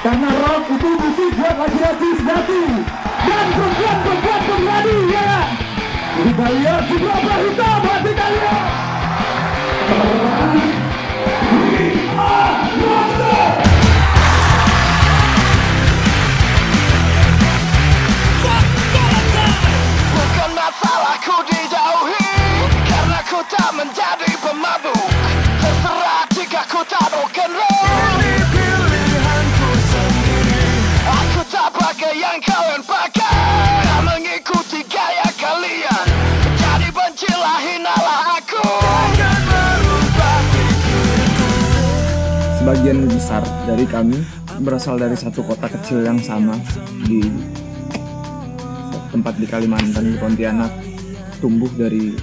Karena rock itu musik buat laki-laki sejati dan perempuan pemberani, ya. Kita lihat seberapa hitam hati kalian. Bukan masalahku dijauhi, karena ku tak menjadi pemabuk. Terserah jika ku tak rock'n'roll. Ini pilihanku sendiri. Aku tak pakai yang kalian pakai, tak mengikuti gaya kalian. Jadi bencilah, hinalah aku. Jangan merubah pikirku. Sebagian besar dari kami berasal dari satu kota kecil yang sama di tempat di Kalimantan, di Pontianak. Tumbuh dari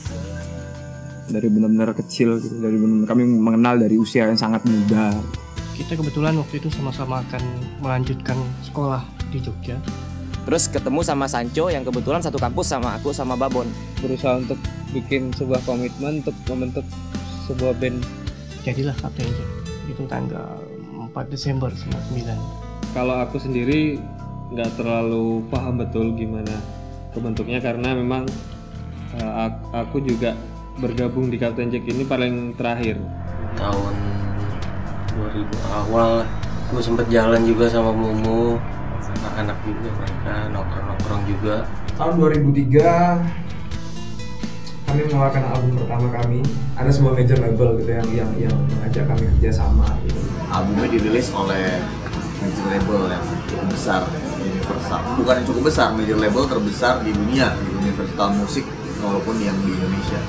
benar-benar kecil gitu, dari benar kami mengenal dari usia yang sangat muda. Kita kebetulan waktu itu sama-sama akan melanjutkan sekolah di Jogja. Terus ketemu sama Sancho yang kebetulan satu kampus sama aku sama Babon. Berusaha untuk bikin sebuah komitmen untuk membentuk sebuah band. Jadilah Kapten Jack. Itu tanggal 4 Desember 99. Kalau aku sendiri nggak terlalu paham betul gimana kebentuknya, karena memang aku juga bergabung di Kapten Jack ini paling terakhir. Tahun 2000 awal gue sempet jalan juga sama Mumu, anak-anak juga, mereka nongkrong juga. Tahun 2003 kami mengeluarkan album pertama kami. Ada sebuah major label gitu yang mengajak kami kerjasama gitu. Albumnya dirilis oleh major label yang cukup besar, Universal. Bukan yang cukup besar, major label terbesar di dunia, di Universal Musik, walaupun yang di Indonesia.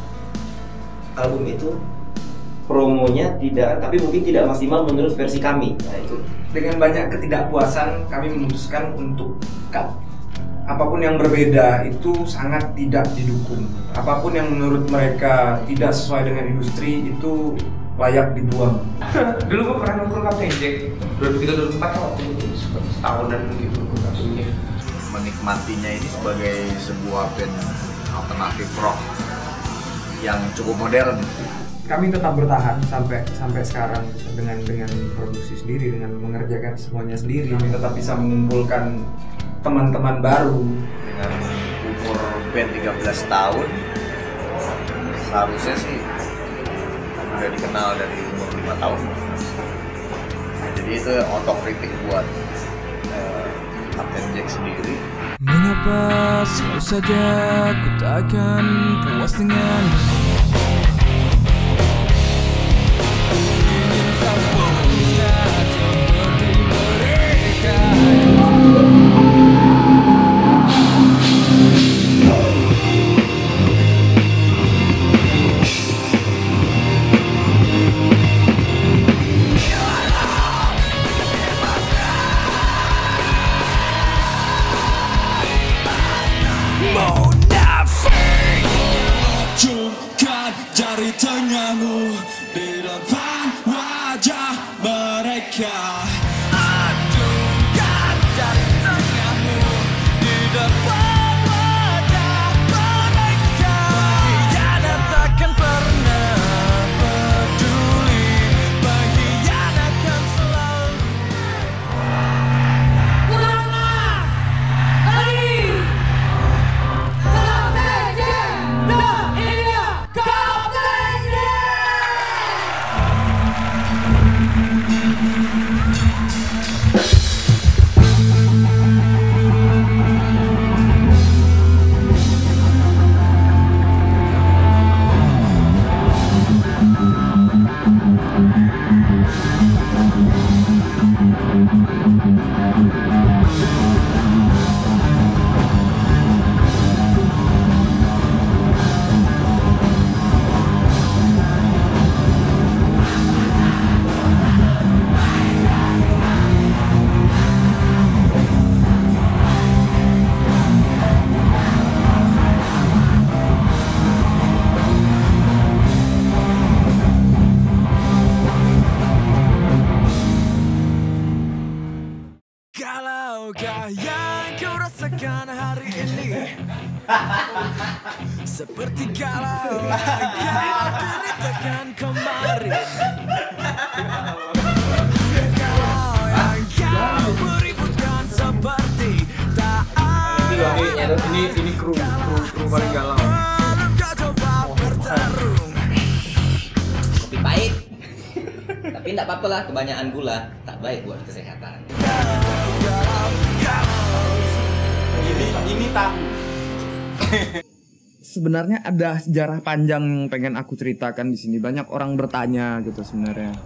Album itu promonya tidak, tapi mungkin tidak maksimal menurut versi kami. Nah, itu Dengan banyak ketidakpuasan kami memutuskan untuk cut. Apapun yang berbeda itu sangat tidak didukung. Apapun yang menurut mereka tidak sesuai dengan industri itu layak dibuang. Dulu gue pernah nongkrong Kapten Jack 2003-2004 waktu itu setahunan gitu gue Menikmatinya ini sebagai sebuah band alternatif rock yang cukup modern. Kami tetap bertahan sampai sekarang dengan produksi sendiri, dengan mengerjakan semuanya sendiri. Kami tetap bisa mengumpulkan teman-teman baru. Dengan umur band 13 tahun, seharusnya sih udah dikenal dari umur 5 tahun. Jadi itu otokritik buat Kapten Jack sendiri. Mengapa selalu saja ku takkan puas dengan ingin sempurna seperti mereka. Jungkat jari tengahmu di depan wajah mereka. Acungkan jari tengahmu di depan wajah mereka. Pengkhianat takkan pernah peduli, pengkhianat akan selalu. Pulanglah dari Kapten Jack. Nah, ini dia Kapten Jack. Kalaukah yang kau rasakan hari ini seperti kalau kau deritakan kemarin. Kalau yang Tapi tidak apa-apa lah, kebanyakan gula tak baik buat kesehatan. Ini tahu. Sebenarnya ada sejarah panjang yang pengen aku ceritakan di sini. Banyak orang bertanya gitu sebenarnya.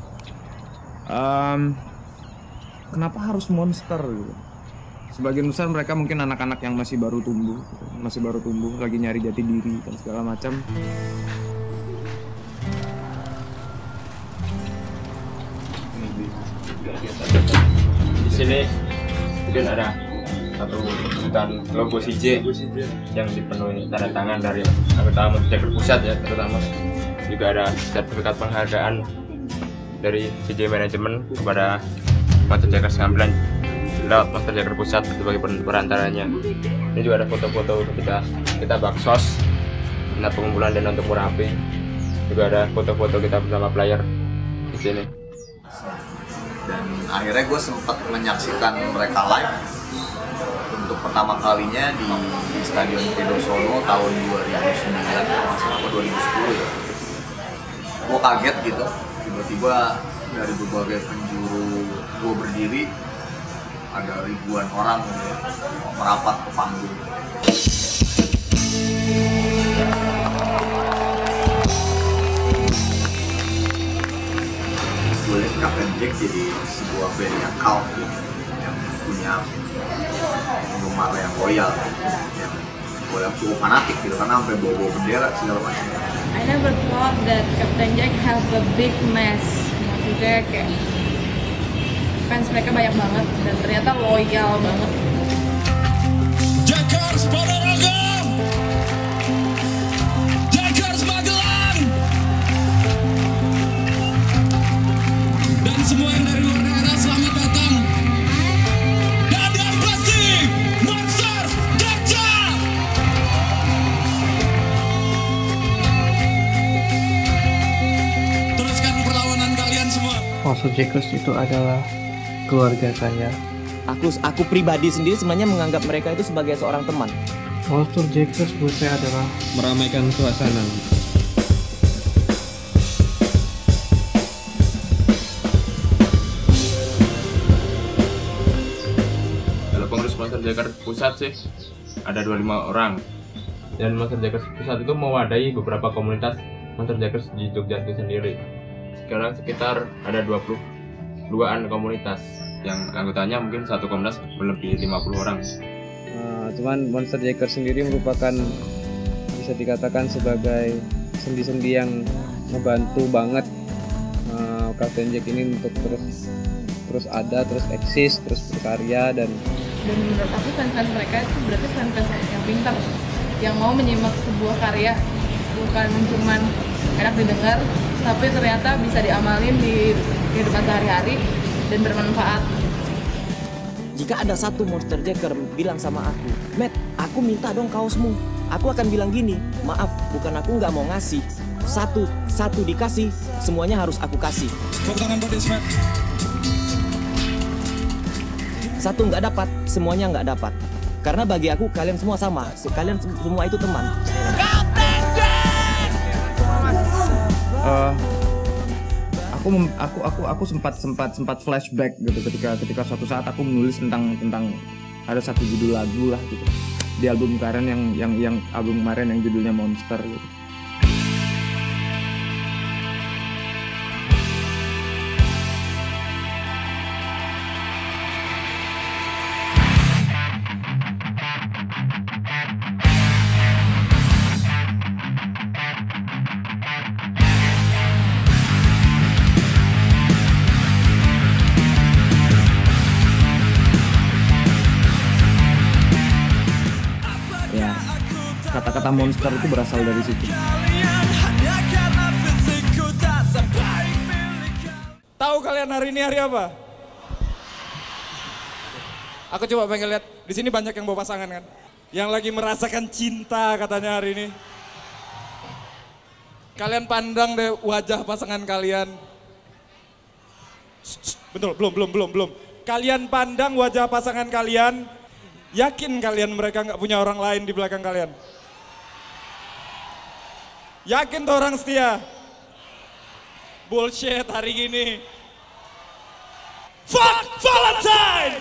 Kenapa harus Monster gitu? Sebagian besar mereka mungkin anak-anak yang masih baru tumbuh, lagi nyari jati diri dan segala macam. Di sini mungkin ada satu sebutan logo CJ yang dipenuhi tanda tangan dari anggota Monster Jagger Pusat ya, terutama juga ada sertifikat penghargaan dari CJ Manajemen kepada Monster Jagger Ngambilan lewat Monster Jagger Pusat sebagai perantaranya. Ini juga ada foto-foto ketika kita baksos minat pengumpulan dana untuk Murapi. Juga ada foto-foto kita bersama player di sini. Dan akhirnya gue sempat menyaksikan mereka live untuk pertama kalinya di Stadion Pridosono tahun 2009 atau 2010 ya. Gue kaget gitu, tiba-tiba dari berbagai penjuru gue berdiri ada ribuan orang gitu ya, merapat ke panggung. Gue lihat Captain Jack jadi sebuah band yang cult gitu, yang punya penggemar yang loyal, yang cukup fanatik gitu, karena sampai bawa-bawa bendera segala macam. I never thought that Captain Jack have a big mass. Maksudnya kayak fans mereka banyak banget dan ternyata loyal banget. Jackers Ponorogo, Jackers Magelang, dan semua yang dari luar daerah selamat datang. Dan yang pasti Monster Jagger. Teruskan perlawanan kalian semua. Monster Jackers itu adalah keluarga saya. Aku pribadi sendiri sebenarnya menganggap mereka itu sebagai seorang teman. Monster Jackers buat saya adalah meramaikan suasana. Kalau pengurus Monster Jagger Pusat sih ada 25 orang. Dan Monster Jagger Pusat itu mewadahi beberapa komunitas Monster Jaggers di Jogja itu sendiri. Sekarang sekitar ada 22-an komunitas yang anggotanya mungkin satu komunitas melebihi 50 orang. Cuman Monster Jagger sendiri merupakan bisa dikatakan sebagai sendi-sendi yang membantu banget Captain Jack ini untuk terus ada, terus eksis, terus berkarya dan menurut aku fans-fans mereka itu berarti fans-fans yang pintar, yang mau menyimak sebuah karya bukan cuman enak didengar, tapi ternyata bisa diamalin di kehidupan sehari-hari dan bermanfaat. Jika ada satu Monster Jagger bilang sama aku, Matt, aku minta dong kaosmu. Aku akan bilang gini, maaf, bukan aku nggak mau ngasih. Satu dikasih, semuanya harus aku kasih. Satu nggak dapat, semuanya nggak dapat. Karena bagi aku kalian semua sama, kalian semua itu teman. Aku sempat flashback gitu ketika suatu saat aku menulis tentang ada satu judul lagu lah gitu di album kemarin yang album kemarin yang judulnya Monster gitu. Kata-kata monster itu berasal dari situ. Tahu kalian hari ini hari apa? Aku coba pengen lihat. Di sini banyak yang bawa pasangan kan? Yang lagi merasakan cinta katanya hari ini. Kalian pandang deh wajah pasangan kalian. Betul, belum. Kalian pandang wajah pasangan kalian. Yakin kalian mereka nggak punya orang lain di belakang kalian? Yakin tuh orang setia? Bullshit hari gini. Fuck Valentine.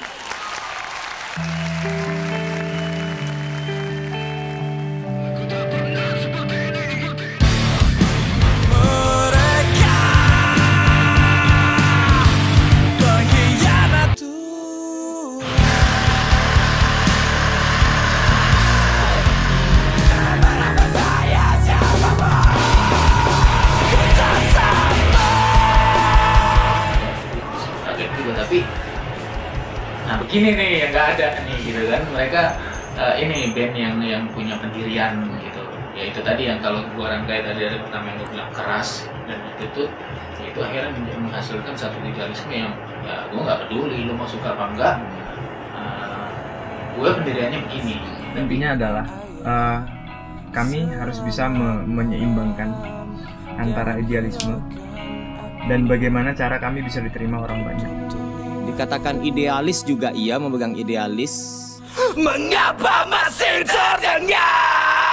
Tapi nah begini nih yang nggak ada nih gitu kan, mereka ini band yang punya pendirian gitu, ya itu tadi yang kalau gua rangkai tadi dari pertama yang gua bilang keras, dan itu akhirnya menghasilkan satu idealisme yang ya gua nggak peduli lu mau suka apa enggak, gua pendiriannya begini. Intinya adalah kami harus bisa menyeimbangkan antara idealisme dan bagaimana cara kami bisa diterima orang banyak. Dikatakan idealis juga ia memegang idealis. Mengapa masih terdengar?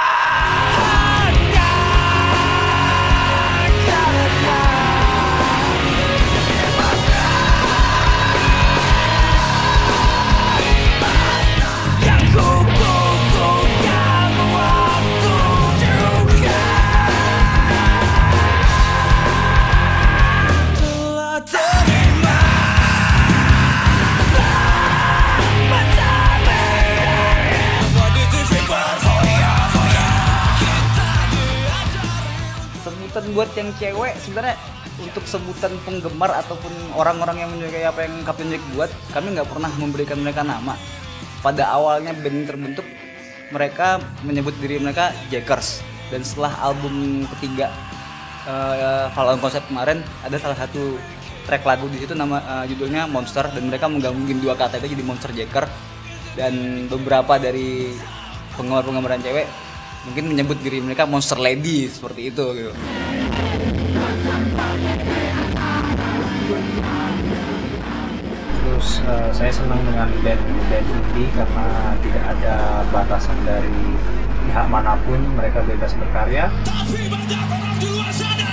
Sebutan buat yang cewek sebenarnya untuk sebutan penggemar ataupun orang-orang yang menyukai apa yang Captain Jack buat, kami nggak pernah memberikan mereka nama. Pada awalnya band terbentuk, mereka menyebut diri mereka Jackers, dan setelah album ketiga Fall On Concept kemarin ada salah satu track lagu di situ nama judulnya Monster, dan mereka menggabungin dua kata itu jadi Monster Jacker, dan beberapa dari penggemar-penggemar cewek mungkin menyebut diri mereka Monster Lady seperti itu gitu. Terus saya senang dengan band indie karena tidak ada batasan dari pihak manapun, mereka bebas berkarya. Tapi banyak orang di luar sana.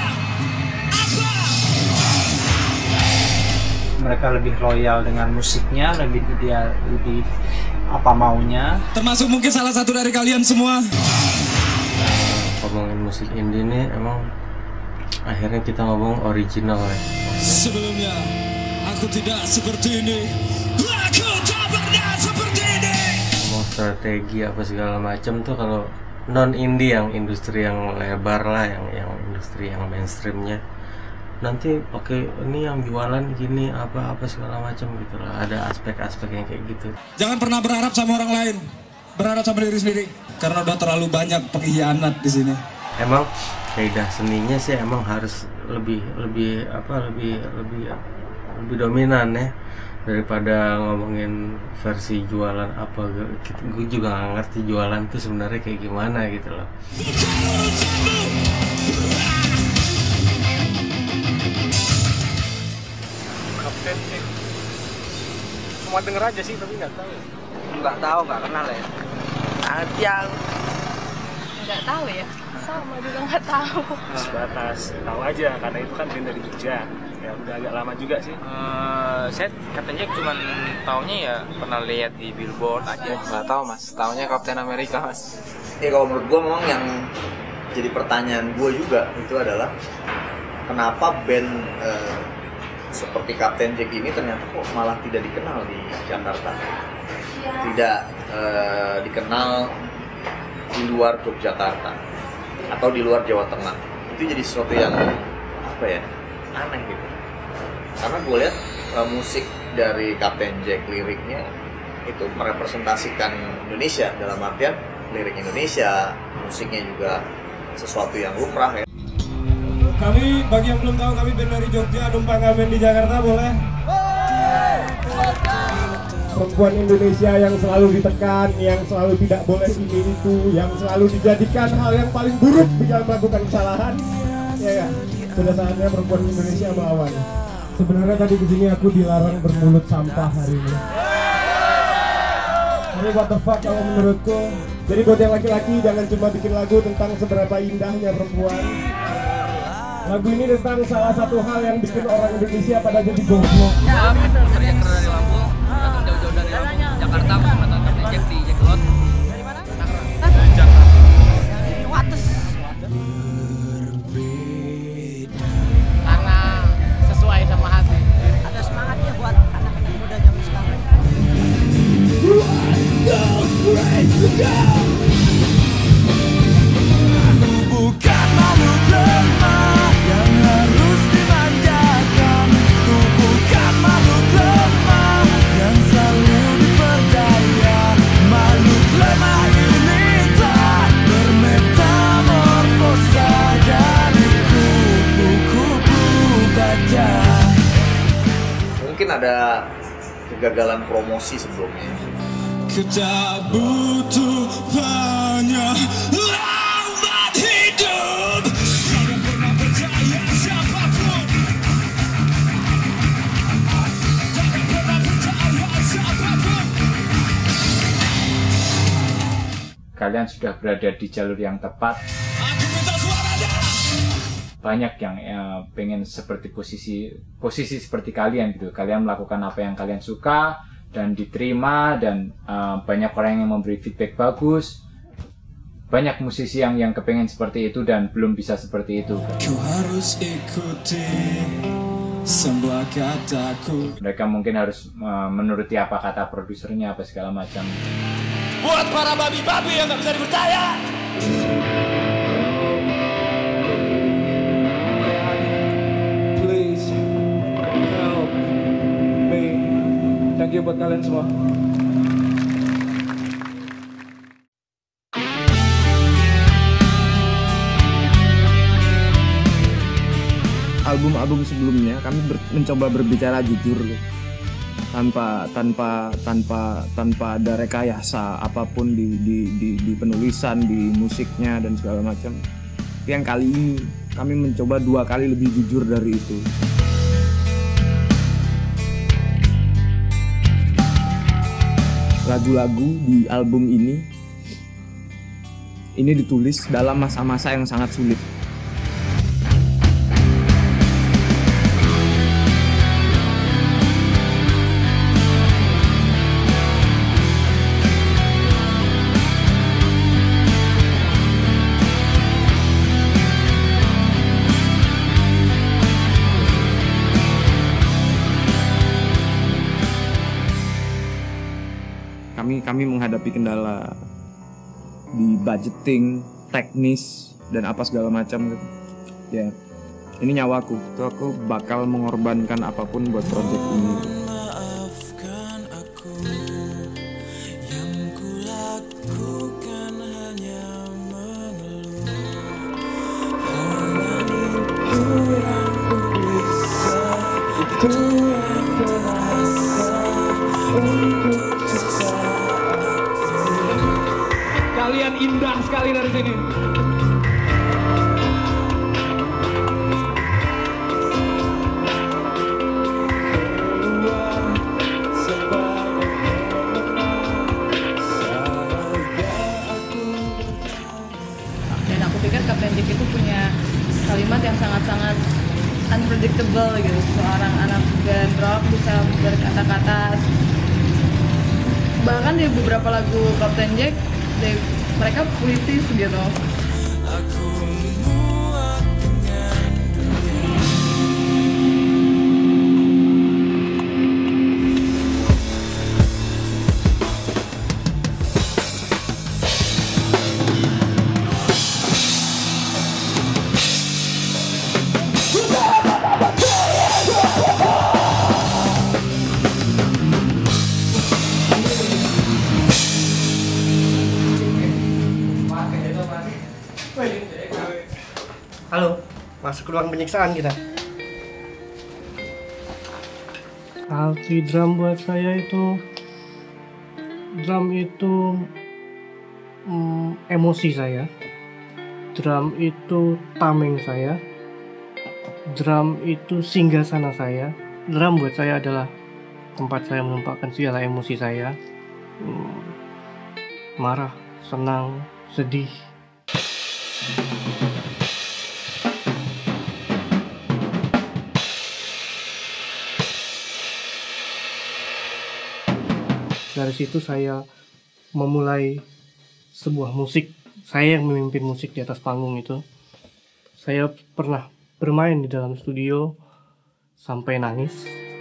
Mereka lebih loyal dengan musiknya, lebih ideal, lebih apa maunya. Termasuk mungkin salah satu dari kalian semua. Ngomongin musik indie ini emang akhirnya kita ngomong original ya. Sebelumnya aku tidak seperti ini. Aku tak pernah seperti ini. Ngomong strategi apa segala macam tuh kalau non indie, yang industri yang lebar lah, yang industri yang mainstreamnya, nanti pakai ini yang jualan gini apa segala macam gitu lah. Ada aspek-aspek yang kayak gitu. Jangan pernah berharap sama orang lain, berharap sama diri sendiri, karena udah terlalu banyak pengkhianat di sini. Emang kaidah seninya sih emang harus lebih dominan ya, daripada ngomongin versi jualan apa. Gue juga nggak ngerti jualan tuh sebenarnya kayak gimana gitu loh. Kapten sih cuma denger aja sih, tapi nggak tahu. Nggak tahu, nggak kenal ya. Yang nggak tahu ya, sama juga nggak tahu. Sebatas tahu aja karena itu kan band dari Jogja, ya udah agak lama juga sih. Saya Captain Jack cuman taunya ya pernah lihat di billboard aja. Nggak tahu mas, taunya Captain America mas. Ya kalau menurut gue memang yang jadi pertanyaan gue juga itu adalah kenapa band seperti Captain Jack ini ternyata kok malah tidak dikenal di Jakarta, tidak dikenal di luar Yogyakarta atau di luar Jawa Tengah. Itu jadi sesuatu yang apa ya, aneh gitu. Karena gue lihat musik dari Captain Jack, liriknya itu merepresentasikan Indonesia, dalam artian lirik Indonesia, musiknya juga sesuatu yang lumrah ya. Kami, bagi yang belum tahu, kami band dari Jogja, numpang band di Jakarta, boleh? Perempuan Indonesia yang selalu ditekan, yang selalu tidak boleh ini itu, yang selalu dijadikan hal yang paling buruk jika melakukan kesalahan, ya kan? Sudah saatnya perempuan Indonesia melawan. Sebenarnya tadi di sini aku dilarang bermulut sampah hari ini. Tapi what the fuck kalau menurutku. Jadi buat yang laki-laki jangan cuma bikin lagu tentang seberapa indahnya perempuan. Lagu ini tentang salah satu hal yang bikin orang Indonesia pada jadi goblok. kegagalan promosi sebelumnya. Kita butuh banyak lambat hidup. Jangan pernah percaya siapapun. Jangan pernah percaya siapapun. Kalian sudah berada di jalur yang tepat. Banyak yang pengen seperti posisi seperti kalian gitu. Kalian melakukan apa yang kalian suka dan diterima, dan banyak orang yang memberi feedback bagus. Banyak musisi yang kepengen seperti itu dan belum bisa seperti itu. Kau harus ikuti semua kataku. Mereka mungkin harus menuruti apa kata produsernya apa segala macam. Buat para babi-babi yang gak bisa dipercaya. Please help me. Thank you buat kalian semua. Album-album sebelumnya kami mencoba berbicara jujur, tanpa ada rekayasa apapun di penulisan, di musiknya dan segala macam. Yang kali ini kami mencoba 2 kali lebih jujur dari itu. Lagu-lagu di album ini ditulis dalam masa-masa yang sangat sulit. Kami menghadapi kendala di budgeting, teknis, dan apa segala macam gitu. Ya, ini nyawaku. Tuh aku bakal mengorbankan apapun buat project ini. Maafkan aku, yang kulakukan hanya mengeluh. Hanya itu yang ku bisa, itu yang terasa untuk sesaat. Kalian indah sekali dari sini. Dan aku pikir Captain Jack itu punya kalimat yang sangat-sangat unpredictable gitu. Seorang anak band rock bisa berkata-kata, bahkan di beberapa lagu Captain Jack mereka puitis gitu. Halo, masuk ke ruang penyiksaan kita. Arti drum buat saya itu, drum itu emosi saya, drum itu tameng saya, drum itu singgasana saya. Drum buat saya adalah tempat saya menumpahkan segala emosi saya, marah, senang, sedih. Dari situ saya memulai sebuah musik. Saya yang memimpin musik di atas panggung itu. Saya pernah bermain di dalam studio sampai nangis.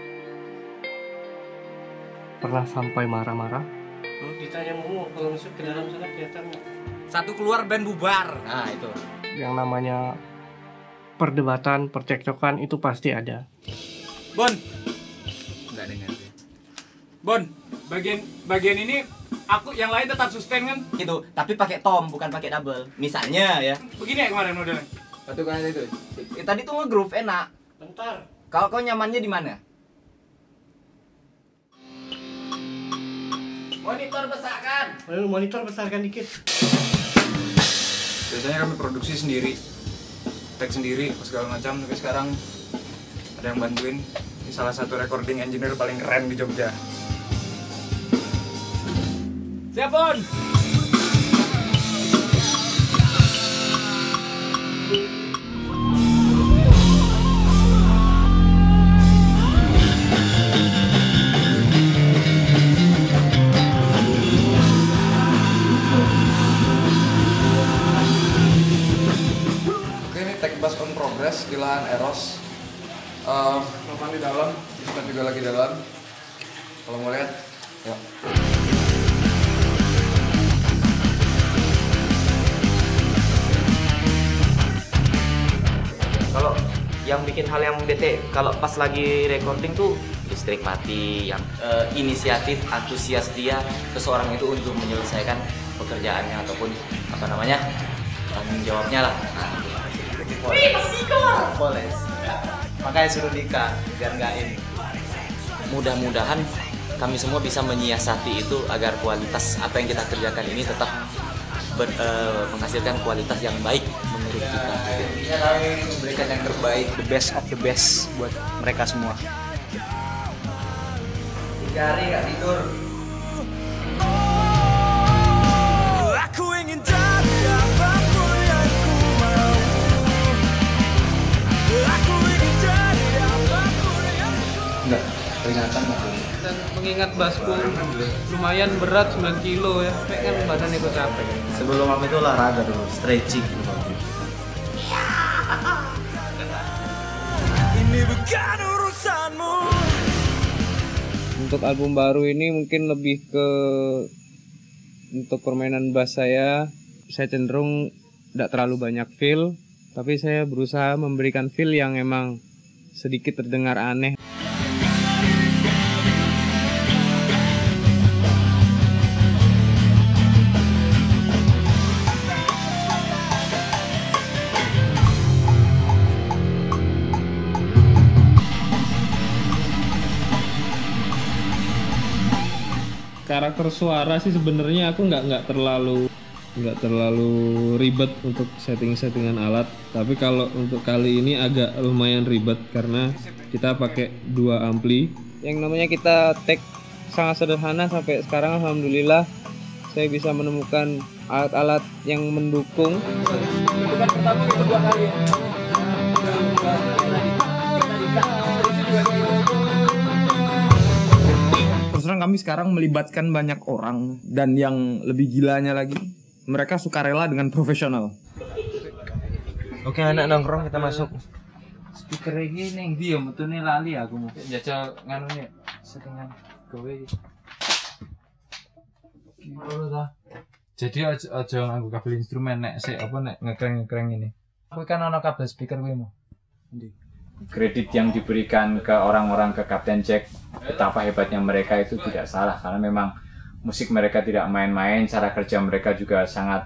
Pernah sampai marah-marah. Kalau ditanya mau kalau masuk ke dalam sana kelihatan satu keluar band bubar. Nah itu. Yang namanya perdebatan, percekcokan itu pasti ada. Bon. Enggak dengar sih. Bon, bagian ini aku yang lain tetap sustain kan? Gitu, tapi pakai tom bukan pakai double. Misalnya ya. Begini ya kemarin modelnya. Satu kali itu. Tadi tuh nge-groove enak. Bentar. Kau nyamannya di mana? Monitor besarkan. Monitor besarkan dikit. Biasanya kami produksi sendiri, tag sendiri, segala macam. Tapi sekarang ada yang bantuin. Ini salah satu recording engineer paling keren di Jogja. Siap, Bon. Di lahan Eros, Novan di dalam, kita juga lagi dalam. Kalau mau lihat, yuk. Kalau yang bikin hal yang bete, kalau pas lagi recording tuh listrik mati, yang inisiatif, antusias dia seseorang itu untuk menyelesaikan pekerjaannya ataupun apa namanya tanggung jawabnya lah. Wih, Mas Diko! Boleh. Makanya suruh Dika biar nggak ini. Mudah-mudahan kami semua bisa menyiasati itu agar kualitas apa yang kita kerjakan ini tetap menghasilkan kualitas yang baik menurut kita. Intinya kami memberikan yang terbaik, the best of the best buat mereka semua. 3 hari nggak tidur. Aku ingin jadi apapun yang ku mau. Aku ingin jadi apapun yang Enggak, peringatan lah. Dan mengingat basku lumayan berat 9 kilo ya, kayak kan badan ikut capek. Sebelum apa itu olahraga dulu, stretching dulu. Ini bukan urusanmu. Untuk album baru ini mungkin lebih ke untuk permainan bass saya cenderung tidak terlalu banyak feel, tapi saya berusaha memberikan feel yang emang sedikit terdengar aneh. Karakter suara sih sebenarnya aku nggak terlalu ribet untuk settingan alat, tapi kalau untuk kali ini agak lumayan ribet karena kita pakai 2 ampli. Yang namanya kita take sangat sederhana sampai sekarang, alhamdulillah saya bisa menemukan alat-alat yang mendukung. Itu kan pertama itu 2 kali ya. Terus terang kami sekarang melibatkan banyak orang, dan yang lebih gilanya lagi, mereka sukarela dengan profesional. Oke, anak nongkrong kita masuk. Speaker ini neng dia betulnya lali aku mau jajal nganunya settingan gawe iki. Jadi aja nganggo kabel instrumen nek sik apa nek ngekreng ini. Aku kan ana kabel speaker kuwi mau. Kredit yang diberikan ke orang-orang ke Captain Jack betapa hebatnya mereka itu tidak salah, karena memang musik mereka tidak main-main, cara kerja mereka juga sangat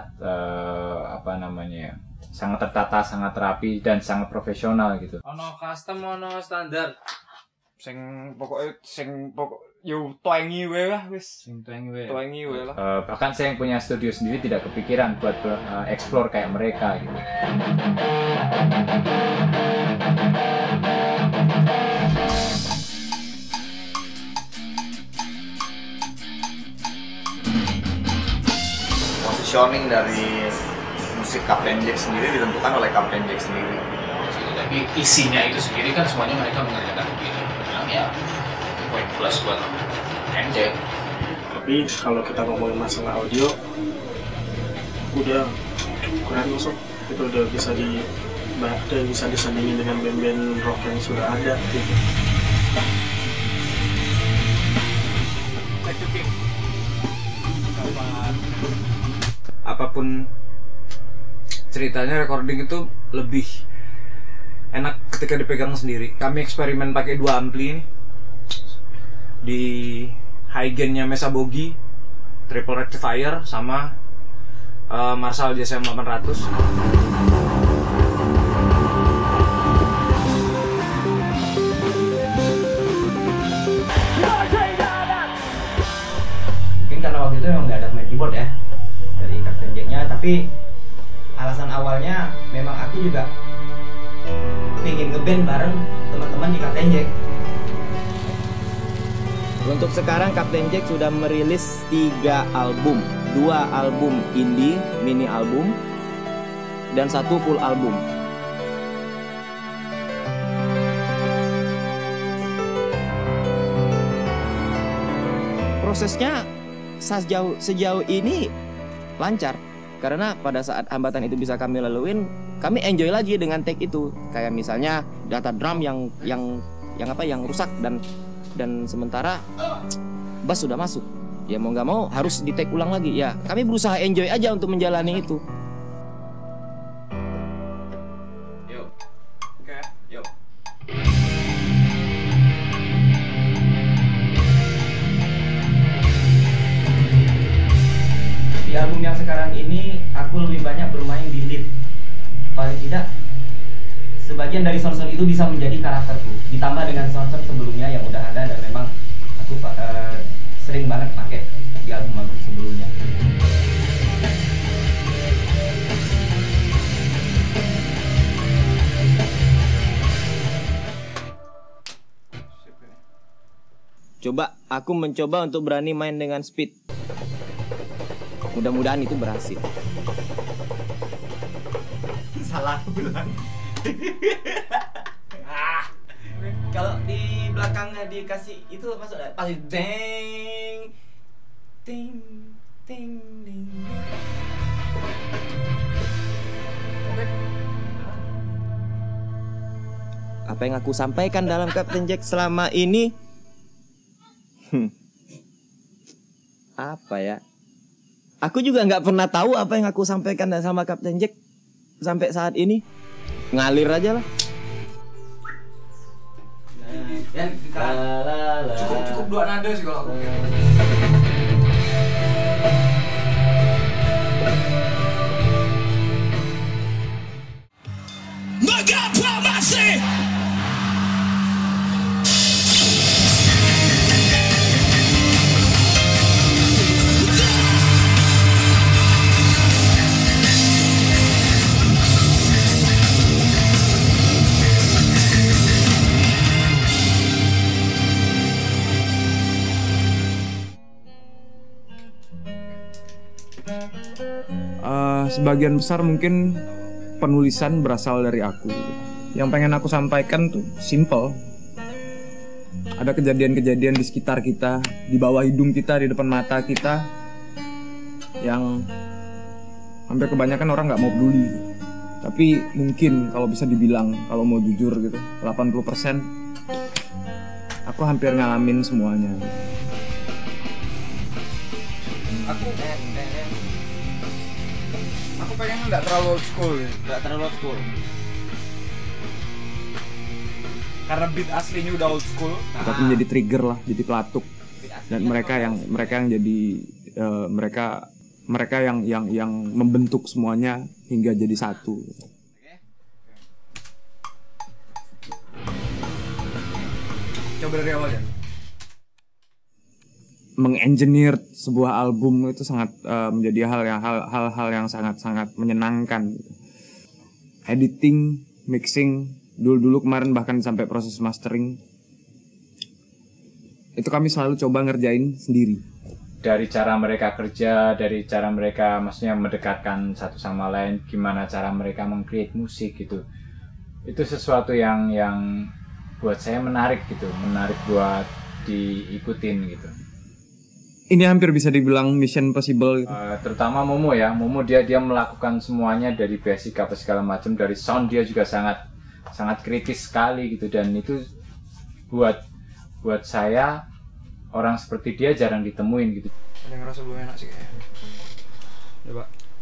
sangat tertata, sangat rapi dan sangat profesional gitu. Ono custom, ono standar. Sing pokok yo twangy wae lah wis. Sing twangy wae lah. Bahkan saya yang punya studio sendiri tidak kepikiran buat explore kayak mereka gitu. Positioning dari musik Captain Jack sendiri ditentukan oleh Captain Jack sendiri. Tapi isinya itu sendiri kan semuanya mereka mengerjakan sendiri. Ya, poin plus buat Captain Jack. Tapi kalau kita ngomongin masalah audio, udah keren masuk. Itu udah bisa disandingin dengan band-band rock yang sudah ada gitu. Apapun ceritanya, recording itu lebih enak ketika dipegang sendiri. Kami eksperimen pakai 2 ampli ini. Di high gain-nya Mesa Boggy, triple rectifier, sama Marshall JSM 800. Tapi alasan awalnya memang aku juga pengen ngeband bareng teman-teman di Captain Jack. Untuk sekarang Captain Jack sudah merilis 3 album, 2 album indie, mini album, dan 1 full album. Prosesnya sejauh ini lancar, karena pada saat hambatan itu bisa kami laluin, kami enjoy lagi dengan take itu. Kayak misalnya data drum yang rusak dan sementara bass sudah masuk. Ya mau nggak mau harus di take ulang lagi. Ya kami berusaha enjoy aja untuk menjalani itu. Yuk. Oke, yuk. Di album yang sekarang ini aku lebih banyak bermain di lead. Paling tidak sebagian dari sound-sound itu bisa menjadi karakterku, ditambah dengan sound-sound sebelumnya yang udah ada dan memang aku sering banget pakai di album-album sebelumnya. Aku mencoba untuk berani main dengan speed. Mudah-mudahan itu berhasil. Salah bilang. Kalau di belakangnya dikasih itu masuk pasti deng ding ding ding. Apa yang aku sampaikan dalam Captain Jack selama ini? Apa ya? Aku juga nggak pernah tahu apa yang aku sampaikan sama Captain Jack sampai saat ini. Ngalir aja lah. Cukup 2 nada sih kalau aku pikir. Mengapa masih sebagian besar mungkin penulisan berasal dari aku. Yang pengen aku sampaikan tuh simple. Ada kejadian-kejadian di sekitar kita, di bawah hidung kita, di depan mata kita, yang hampir kebanyakan orang nggak mau peduli. Tapi mungkin kalau bisa dibilang, kalau mau jujur gitu, 80% aku hampir ngalamin semuanya. Aku pengen nggak terlalu old school ya. Nggak terlalu old school. Karena beat aslinya udah old school. Tapi menjadi trigger lah, jadi pelatuk. Dan mereka yang jadi mereka yang membentuk semuanya hingga jadi satu. Coba dari awal ya. Mengengineer sebuah album itu sangat menjadi hal-hal yang sangat menyenangkan. Editing, mixing, dulu kemarin bahkan sampai proses mastering, itu kami selalu coba ngerjain sendiri. Dari cara mereka kerja, dari cara mereka maksudnya mendekatkan satu sama lain, gimana cara mereka meng-create musik gitu. Itu sesuatu yang buat saya menarik gitu, menarik buat diikutin gitu. Ini hampir bisa dibilang mission possible gitu. Terutama Momo ya, Momo dia melakukan semuanya dari basic apa segala macam, dari sound dia juga sangat kritis sekali gitu, dan itu buat saya orang seperti dia jarang ditemuin gitu. Ada yang ngerasa belum enak sih kayaknya. Coba.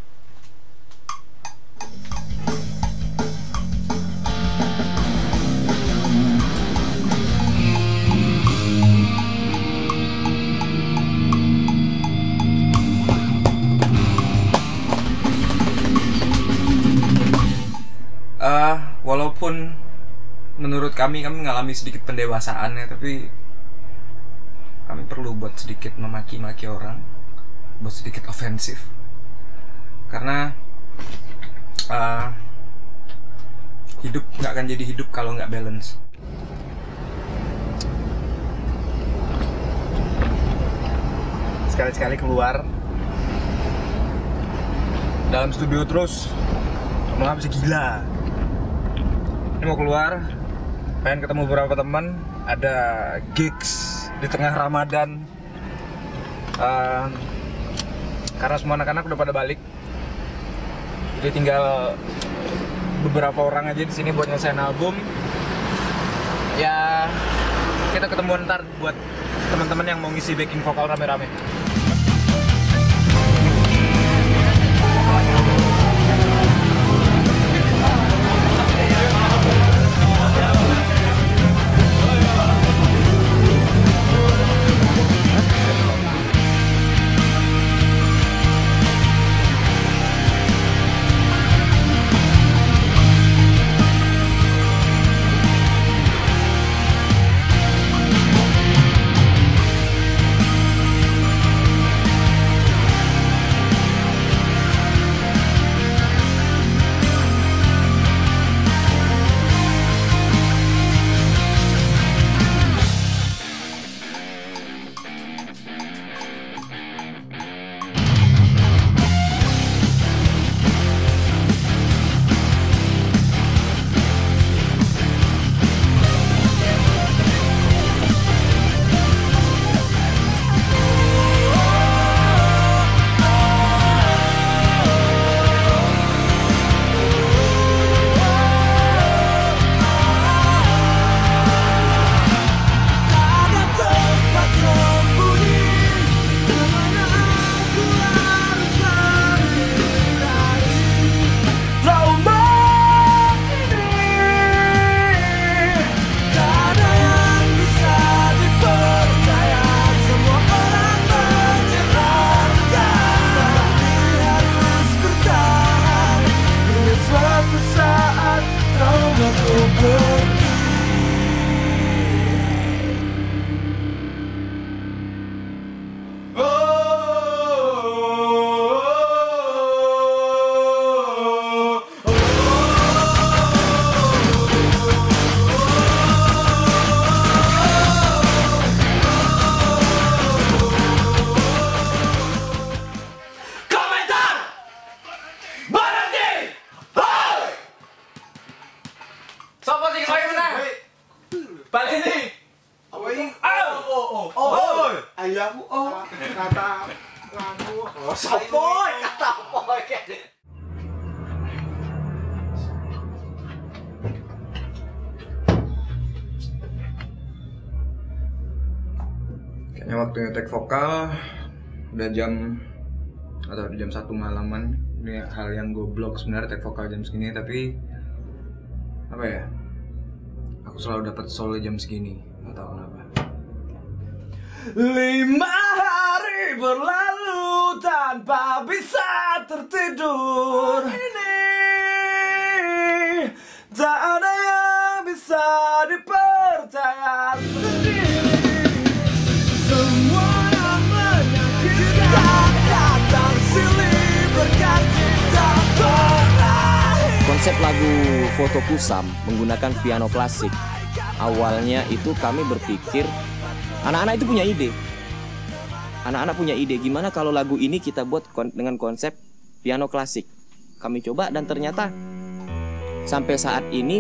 Walaupun menurut kami mengalami sedikit pendewasaan ya, tapi kami perlu buat sedikit memaki-maki orang, buat sedikit ofensif. Karena hidup nggak akan jadi hidup kalau nggak balance. Sekali-sekali keluar dalam studio terus malah bisa gila. Ini mau keluar, pengen ketemu beberapa teman, ada gigs di tengah Ramadan. Karena semua anak-anak udah pada balik, jadi tinggal beberapa orang aja di sini buat nyelesain album. Ya kita ketemu ntar buat teman-teman yang mau ngisi backing vokal rame-rame. Kayaknya waktunya take vokal. Udah jam 1 malaman. Ini hal yang goblok sebenarnya take vokal jam segini, tapi apa ya? Aku selalu dapat solo jam segini, nggak tahu kenapa. 5 hari berlalu tanpa bisa tertidur. Ini tak ada yang bisa dipercaya sendiri. Semua yang menyakitkan datang silih berganti tak berakhir. Konsep lagu Foto Kusam menggunakan piano klasik. Awalnya itu kami berpikir anak-anak itu punya ide. Anak-anak punya ide gimana kalau lagu ini kita buat dengan konsep piano klasik. Kami coba dan ternyata sampai saat ini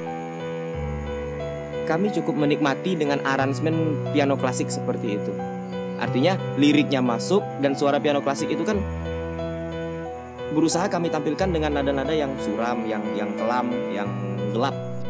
kami cukup menikmati dengan aransemen piano klasik seperti itu. Artinya liriknya masuk dan suara piano klasik itu kan berusaha kami tampilkan dengan nada-nada yang suram, yang kelam, yang gelap.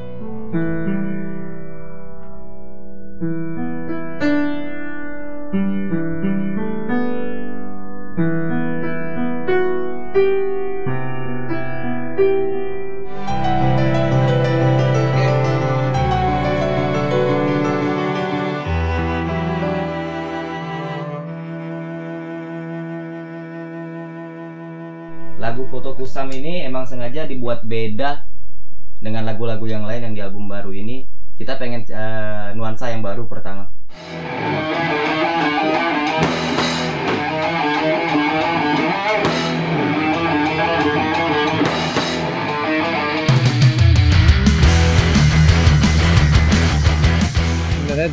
Lagu Foto Kusam ini emang sengaja dibuat beda dengan lagu-lagu yang lain yang di album baru ini. Kita pengen nuansa yang baru pertama.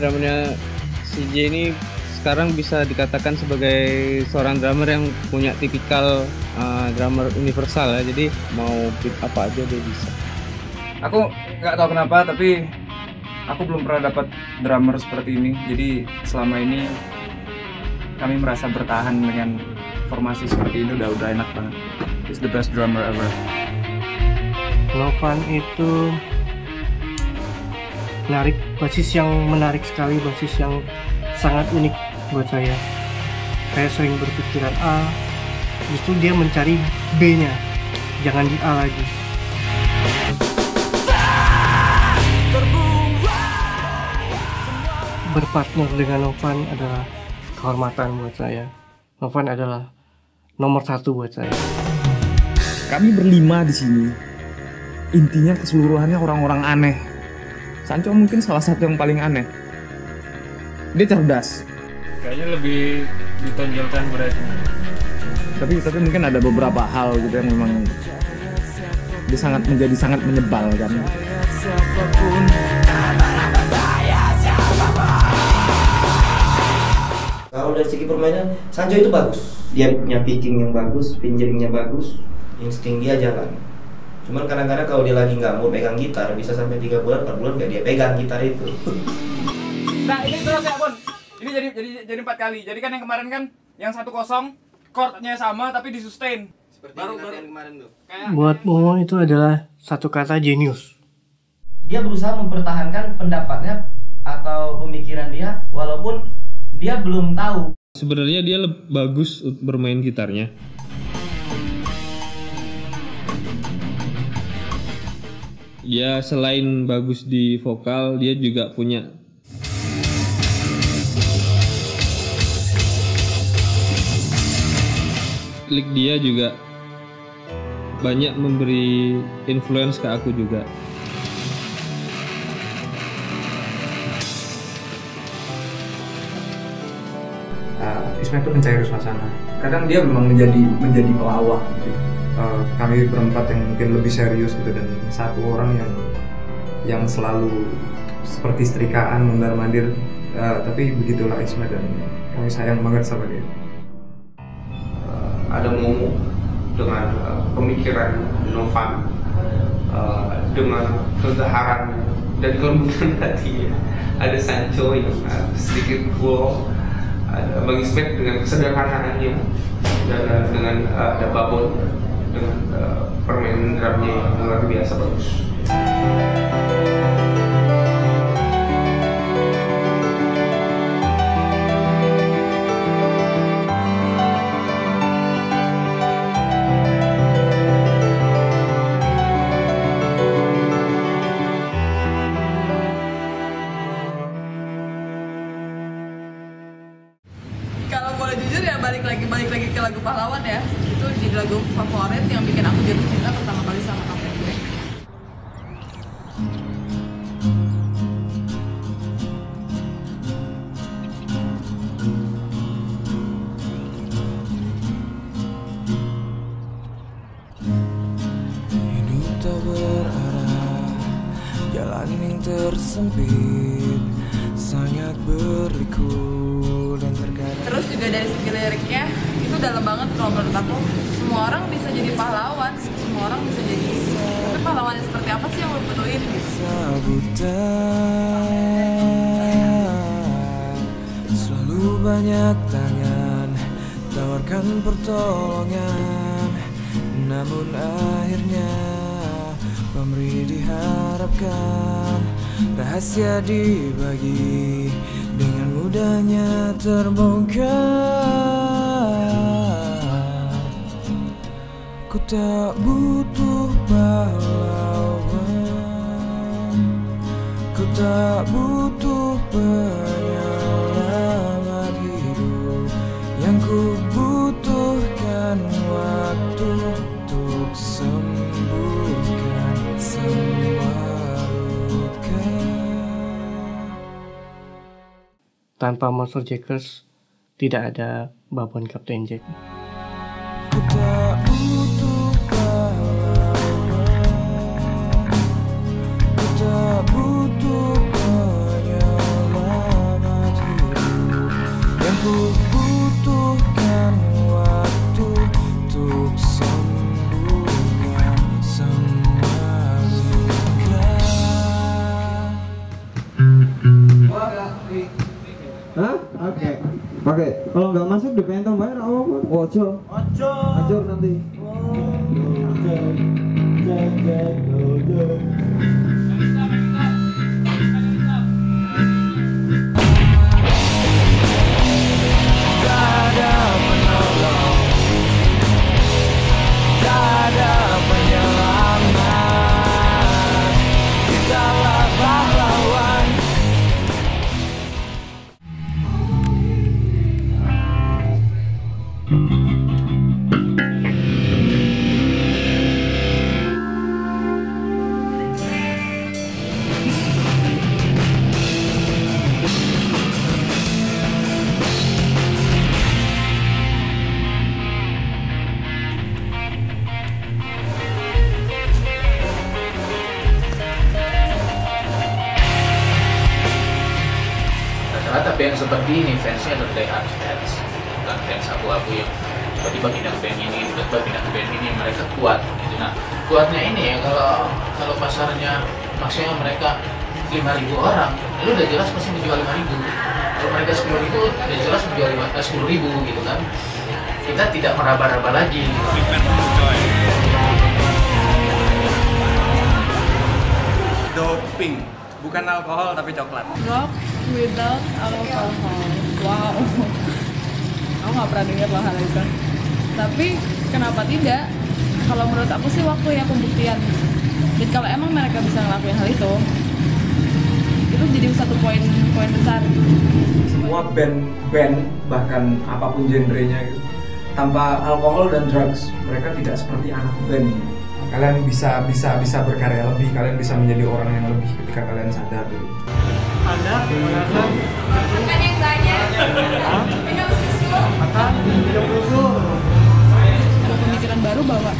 drummernya si J ini sekarang bisa dikatakan sebagai seorang drummer yang punya tipikal drummer universal ya. Jadi mau beat apa aja dia bisa. Aku nggak tahu kenapa, tapi aku belum pernah dapat drummer seperti ini. Jadi selama ini kami merasa bertahan dengan formasi seperti ini udah enak banget. He's the best drummer ever. Novan itu menarik, basis yang menarik sekali, basis yang sangat unik buat saya. Saya sering berpikiran A, justru dia mencari B-nya, jangan di A lagi. Berpartner dengan Novan adalah kehormatan buat saya. Novan adalah nomor 1 buat saya. Kami berlima di sini. Intinya keseluruhannya orang-orang aneh. Sancho mungkin salah satu yang paling aneh. Dia cerdas. Kayaknya lebih ditonjolkan berarti. Tapi mungkin ada beberapa hal gitu yang memang dia menjadi sangat menyebalkan. Kalau dari segi permainan, Sancho itu bagus. Dia punya picking yang bagus, pinjeringnya bagus, insting dia jalan. Cuman kadang-kadang kalau dia lagi nggak mau pegang gitar, bisa sampai 3 bulan, 4 bulan nggak dia pegang gitar itu. Nah ini terus ya Bon, ini jadi 4 kali. Jadi kan yang kemarin kan yang 1-0, chordnya sama tapi disustain. Seperti baru yang kemarin tuh. Buat Momo itu adalah satu kata jenius. Dia berusaha mempertahankan pendapatnya atau pemikiran dia, walaupun dia belum tahu. Sebenarnya dia bagus bermain gitarnya. Dia selain bagus di vokal, dia juga punya lick, dia juga banyak memberi influence ke aku juga. Ismet itu mencair suasana. Kadang dia memang menjadi pelawak gitu. Kami berempat yang mungkin lebih serius gitu, dan satu orang yang selalu seperti setrikaan mondar-mandir. Tapi begitulah Ismet, dan kami sayang banget sama dia. Ada Momo dengan pemikiran Novan, dengan kegaharan dan kelembutan hati. Ada Sancho yang sedikit cool, ada Bang Ismet dengan kesederhanaannya, dan dengan ada Babon dengan permainan drumnya yang luar biasa bagus. Kalau boleh jujur ya balik lagi ke lagu Pahlawan ya. Itu jadi lagu favorit yang bikin aku jatuh cinta pertama kali sama Kapten Jack. Hidup tak berarah, jalan yang tersempit, sangat berliku. Terus juga dari segi liriknya itu dalam banget kalau menurut aku. Semua orang bisa jadi pahlawan, semua orang bisa jadi. Tapi pahlawan seperti apa sih yang lo butuhin gitu? Selalu banyak tangan tawarkan pertolongan, namun akhirnya pemberi diharapkan, rahasia dibagi, dengan mudahnya terbongkar. Ku tak butuh pahlawan, ku tak butuh penyelamat hidup. Yang ku butuhkan waktu untuk sembuhkan semua luka. Tanpa Monster Jackers tidak ada Babon Kapten Jack. Ku tak butuh pahlawan, ku tak butuh penyelamat Oke, kalau nggak masuk di pengen tambahin apa? Ojo. Hancur nanti. Rata-rata band seperti ini fansnya adalah die hard fans, bukan fans abu-abu yang tiba-tiba pindah ke band ini, tiba-tiba pindah ke band ini. Mereka kuat gitu. Nah, kuatnya ini ya kalau pasarnya maksudnya mereka 5.000 orang, itu udah jelas pasti menjual 5.000. Kalau mereka 10.000, udah jelas menjual 10.000 gitu kan. Kita tidak meraba-raba lagi. Doping, bukan alkohol tapi coklat. Rock without alcohol. Wow. Aku nggak pernah dengar loh hal itu. Tapi kenapa tidak? Kalau menurut aku sih waktu ya pembuktian. Dan kalau emang mereka bisa ngelakuin hal itu jadi satu poin besar. Semua band bahkan apapun genrenya gitu, tanpa alkohol dan drugs mereka tidak seperti anak band. Kalian bisa berkarya lebih, kalian bisa menjadi orang yang lebih ketika kalian sadar gitu. Anda merasa makan yang banyak, minum susu, minum susu. Ada pemikiran baru bahwa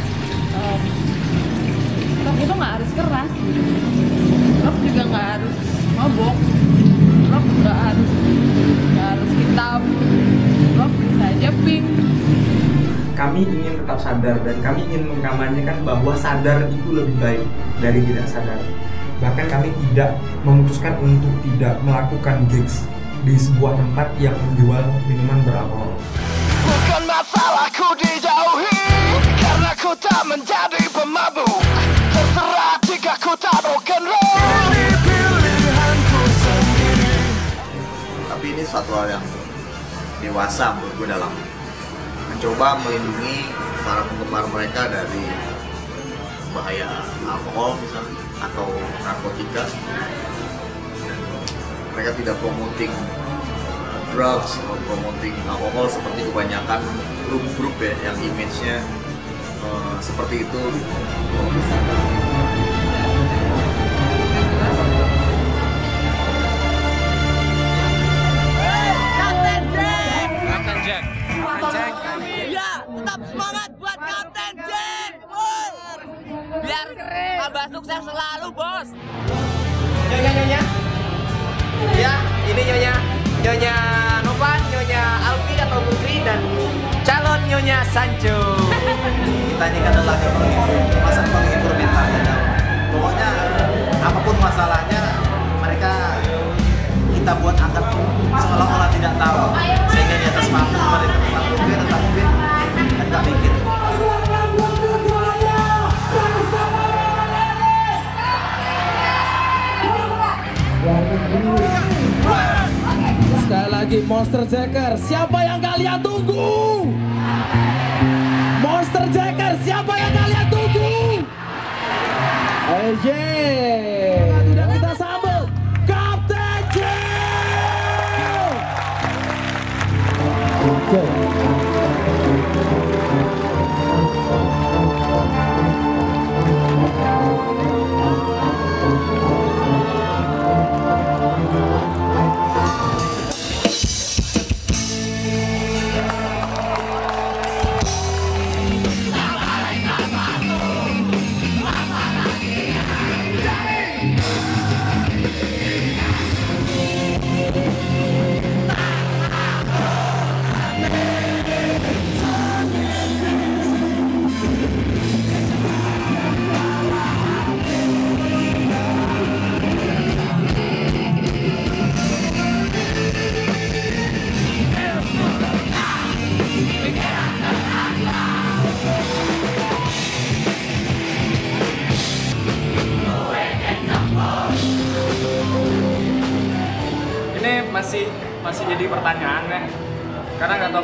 rock itu nggak harus keras, rock juga nggak harus mabok, rock nggak harus hitam, rock bisa aja pink. Kami ingin tetap sadar dan kami ingin mengkampanyekan bahwa sadar itu lebih baik dari tidak sadar. Bahkan kami tidak memutuskan untuk tidak melakukan gigs di sebuah tempat yang menjual minuman beralkohol. bukan masalahku dijauhi, karena ku tak menjadi pemabuk. Terserah jika ku tak rock'n'roll. Ini pilihanku sendiri. Tapi ini suatu hal yang dewasa menurut gue dalam mencoba melindungi para penggemar mereka dari bahaya alkohol misalnya atau narkotika. Mereka tidak promoting drugs atau promoting alkohol seperti kebanyakan grup-grup ya yang image-nya seperti itu. Kapten Jack! Kapten Jack! Kapten Jack! Ya, tetap semangat buat Kapten Jack! Biar tambah sukses selalu, bos! Nyonya. Ya, ini Nyonya Novan, Nyonya Alfi atau Mukri dan calon Nyonya Sancho. Kita ini kan adalah masa penghibur bintang tamu. Pokoknya apapun masalahnya mereka kita buat angkat seolah-olah tidak tahu, sehingga di atas panggung mereka tetap mungkin tetap fit dan tak mikir. Sekali lagi Monster Jacker, siapa yang kalian tunggu? Monster Jacker, siapa yang kalian tunggu? Tidak kita sambut Kapten Jack.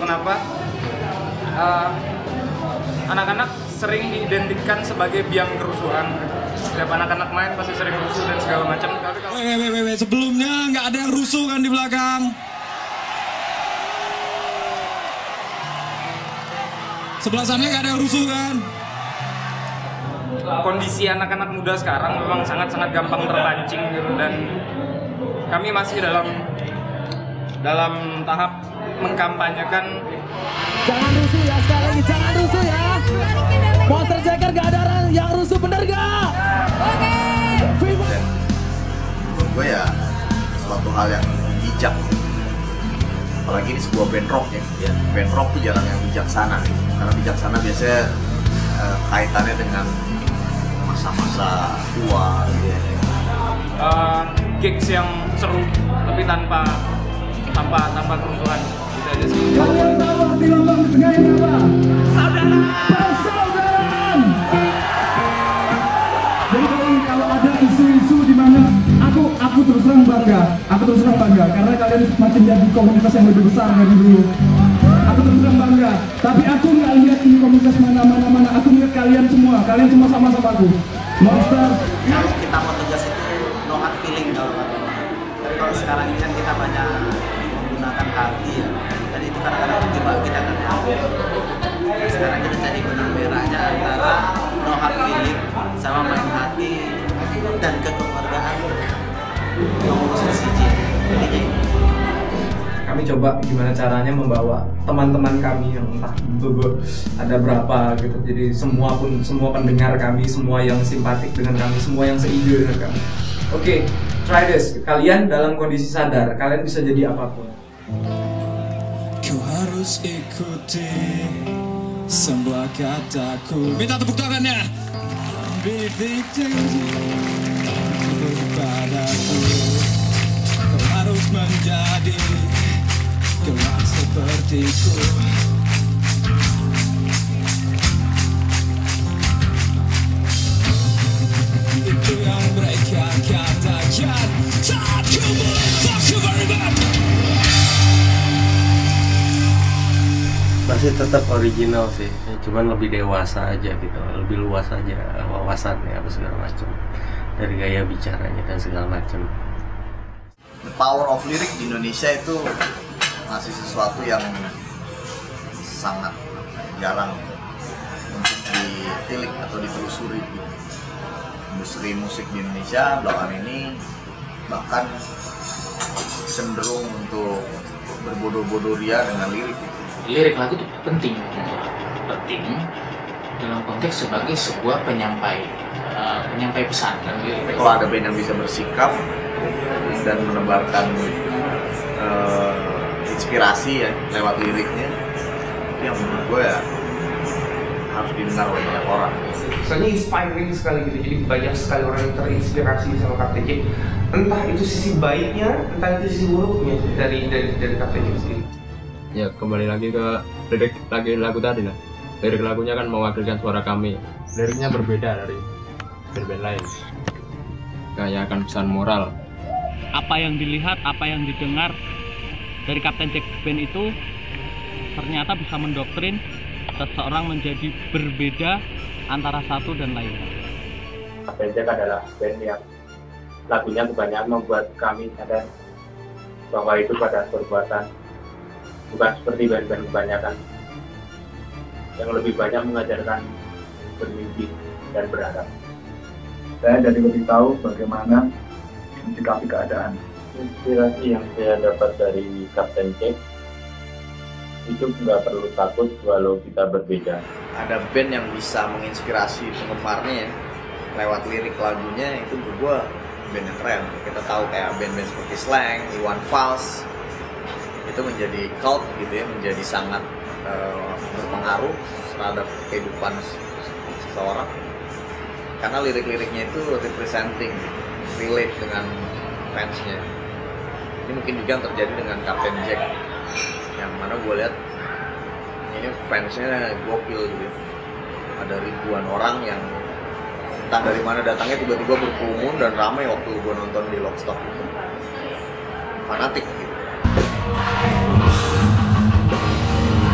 kenapa anak-anak sering diidentikan sebagai biang kerusuhan. Setiap anak-anak main pasti sering rusuh dan segala macam. Sebelumnya nggak ada yang rusuh kan di belakang. Sebelah sana nggak ada yang rusuh kan. Kondisi anak-anak muda sekarang memang sangat-sangat gampang terpancing gitu, dan kami masih dalam tahap mengkampanyekan. Jangan rusuh ya, sekali lagi jangan rusuh ya. Monster Jacker gak ada yang rusuh, bener gak? Oke. Dan menurut gue ya suatu hal yang bijak. Apalagi ini sebuah band rock ya. Band rock tuh jarang yang bijaksana nih. Karena bijaksana biasanya kaitannya dengan masa-masa tua gitu ya. Gigs yang seru tapi tanpa kerusuhan gitu aja sih. Kalian tahu arti lambang negara apa? Saudara. Persaudaraan. Jadi kalau ada isu-isu di mana aku terus terang bangga karena kalian semakin jadi komunitas yang lebih besar dari dulu. Aku terus terang bangga. Tapi aku nggak lihat ini komunitas mana. Aku lihat kalian semua sama-sama aku. Monster. Kalau kita mau tegas itu no hard feeling kalau kata orang. Tapi kalau sekarang ini kan kita banyak menggunakan hati ya. Dan itu kadang-kadang menjebak kita kan. Nah, sekarang kita cari benang merahnya antara no hard feeling sama main hati dan kekeluargaan. Mengurus CJ. Kami coba gimana caranya membawa teman-teman kami yang entah ada berapa gitu, jadi semua pendengar kami, semua yang simpatik dengan kami, semua yang seide dengan kami. Oke, try this. Kalian dalam kondisi sadar, kalian bisa jadi apapun. Kau harus ikuti semua kataku. Minta tepuk tangannya. Bibit janji kepadaku. Kau harus menjadi gerak sepertiku. Itu yang mereka katakan saat ku meletak ke baribat. Masih tetap original sih, cuman lebih dewasa aja gitu, lebih luas aja wawasannya apa segala macam, dari gaya bicaranya dan segala macam. The power of lyric di Indonesia itu masih sesuatu yang sangat jarang untuk ditilik atau ditelusuri. Industri musik di Indonesia belakangan ini bahkan cenderung untuk berbodoh-bodoh ria dengan lirik. Lirik lagu itu penting dalam konteks sebagai sebuah penyampai pesan dan lirik. Kalau ada band yang bisa bersikap dan menebarkan inspirasi ya lewat liriknya, itu yang menurut gue ya harus didengar oleh banyak orang. Soalnya inspiring sekali gitu, jadi banyak sekali orang yang terinspirasi sama KTJ. Entah itu sisi baiknya, entah itu sisi buruknya dari KTJ sendiri. Ya kembali lagi ke lirik lagu tadi lah. Lirik lagunya kan mewakilkan suara kami. Liriknya berbeda dari band lain. Kayak akan pesan moral. Apa yang dilihat, apa yang didengar dari Captain Jack Band itu ternyata bisa mendoktrin seseorang menjadi berbeda antara satu dan lainnya. Captain Jack adalah band yang lagunya kebanyakan membuat kami sadar bahwa itu pada perbuatan, bukan seperti band-band kebanyakan yang lebih banyak mengajarkan bermimpi dan berharap. Saya jadi lebih tahu bagaimana mensikapi keadaan. Inspirasi yang saya dapat dari Captain Jack itu nggak perlu takut walau kita berbeda. Ada band yang bisa menginspirasi penggemarnya ya, lewat lirik lagunya, itu menurut gue band yang keren. Kita tahu kayak band-band seperti Slang, Iwan Fals itu menjadi cult gitu ya, menjadi sangat berpengaruh terhadap kehidupan seseorang karena lirik-liriknya itu representing, relate dengan fansnya. Ini mungkin juga yang terjadi dengan Captain Jack, yang mana gue lihat ini fansnya gokil gitu. Ada ribuan orang yang entah dari mana datangnya tiba-tiba berkerumun dan ramai waktu gue nonton di Lockstock itu. Fanatik gitu.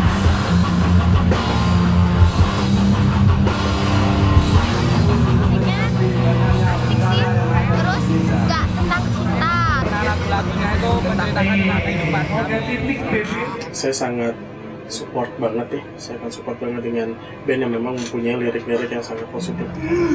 saya sangat support banget ya. Saya akan support banget dengan band yang memang mempunyai lirik-lirik yang sangat positif.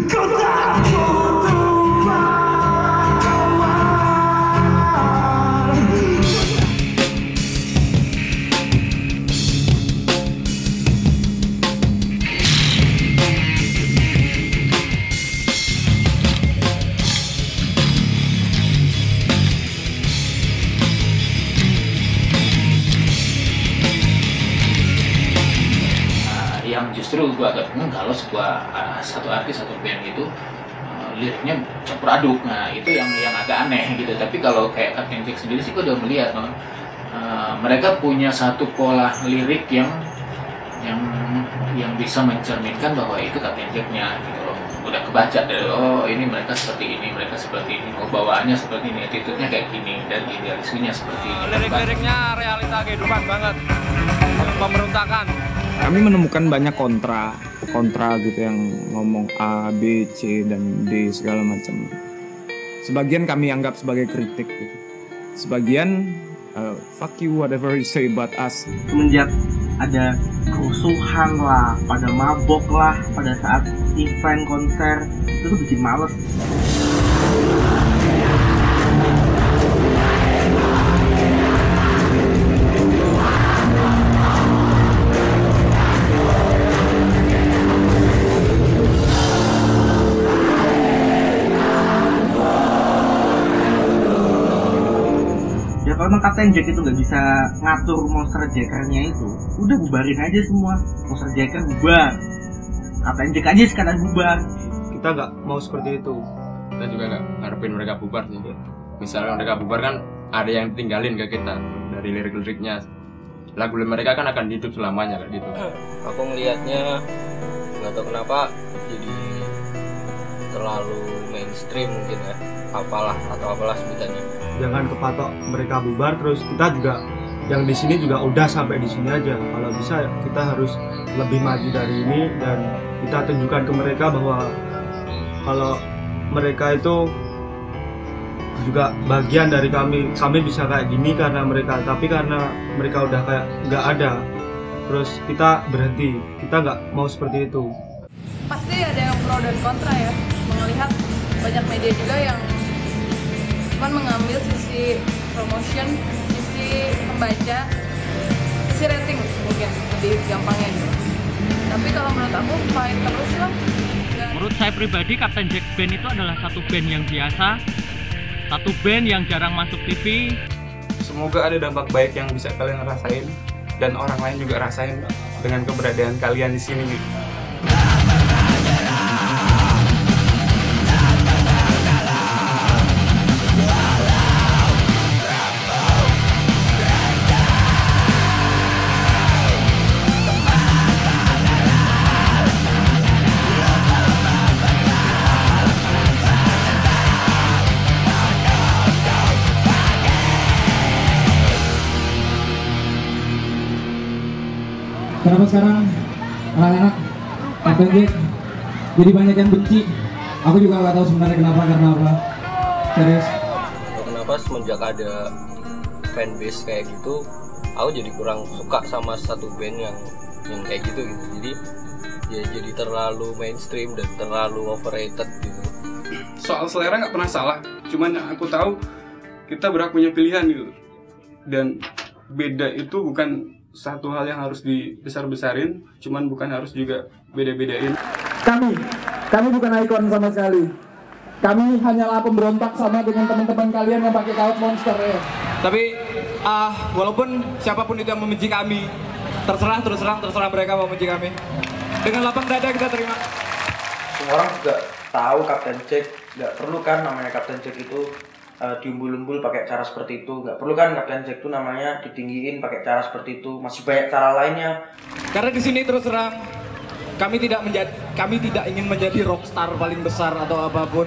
Justru gue agak bingung kalau satu artis, satu band itu liriknya campur aduk. Nah itu yang agak aneh gitu. Tapi kalau kayak Captain Jack sendiri sih gue udah melihat mereka punya satu pola lirik yang bisa mencerminkan bahwa itu Captain Jack-nya gitu loh. Udah kebaca dari ini mereka seperti ini, mereka seperti ini, bawaannya seperti ini, attitude-nya kayak gini, dan idealismenya seperti ini. Lirik-liriknya realita kehidupan banget, pemberontakan. Kami menemukan banyak kontra gitu yang ngomong A, B, C, dan D segala macam. Sebagian kami anggap sebagai kritik gitu. Sebagian fuck you whatever you say about us. Semenjak ada kerusuhan lah, pada mabok lah, pada saat event konser, itu tuh bikin males. Kalau emang Captain Jack itu nggak bisa ngatur Monster Jacker-nya itu, udah bubarin aja semua. Monster Jacker bubar, Captain Jack aja sekadar bubar. Kita nggak mau seperti itu. Kita juga nggak ngarepin mereka bubar sih. Misalnya mereka bubar kan ada yang tinggalin ke kita dari lirik-liriknya. Lagu mereka kan akan hidup selamanya kan gitu. Aku ngelihatnya nggak tahu kenapa jadi terlalu mainstream mungkin ya, apalah sebutannya. Jangan kepatok mereka bubar, terus kita juga yang di sini juga udah sampai di sini aja. Kalau bisa kita harus lebih maju dari ini dan kita tunjukkan ke mereka bahwa kalau mereka itu juga bagian dari kami. Kami bisa kayak gini karena mereka, tapi karena mereka udah kayak nggak ada, terus kita berhenti. Kita nggak mau seperti itu. Pasti ada yang pro dan kontra ya. Melihat banyak media juga yang cuman mengambil sisi promotion, sisi pembaca, sisi rating mungkin lebih gampangnya gitu. Tapi kalau menurut aku fine terus lah. Menurut saya pribadi Captain Jack Band itu adalah satu band yang biasa, satu band yang jarang masuk TV. Semoga ada dampak baik yang bisa kalian rasain dan orang lain juga rasain dengan keberadaan kalian di sini. Kenapa sekarang anak-anak Captain Jack jadi banyak yang benci? Aku juga nggak tahu sebenarnya karena apa. Serius. Kenapa semenjak ada fanbase kayak gitu, aku jadi kurang suka sama satu band yang kayak gitu. Jadi ya jadi terlalu mainstream dan terlalu overrated gitu. Soal selera nggak pernah salah, cuman yang aku tahu kita berhak punya pilihan gitu. Dan beda itu bukan satu hal yang harus dibesar-besarin, cuman bukan harus juga beda-bedain. Kami bukan ikon sama sekali. Kami hanyalah pemberontak sama dengan teman-teman kalian yang pakai kaos Monster ya. Tapi walaupun siapapun itu yang membenci kami, terserah mereka mau membenci kami. Dengan lapang dada kita terima. Semua orang juga tahu Captain Jack, nggak perlu kan namanya Captain Jack itu diumbul-umbul pakai cara seperti itu. Nggak perlu kan Captain Jack itu namanya ditinggiin pakai cara seperti itu. Masih banyak cara lainnya. Karena di sini terus terang kami tidak ingin menjadi rockstar paling besar atau apapun.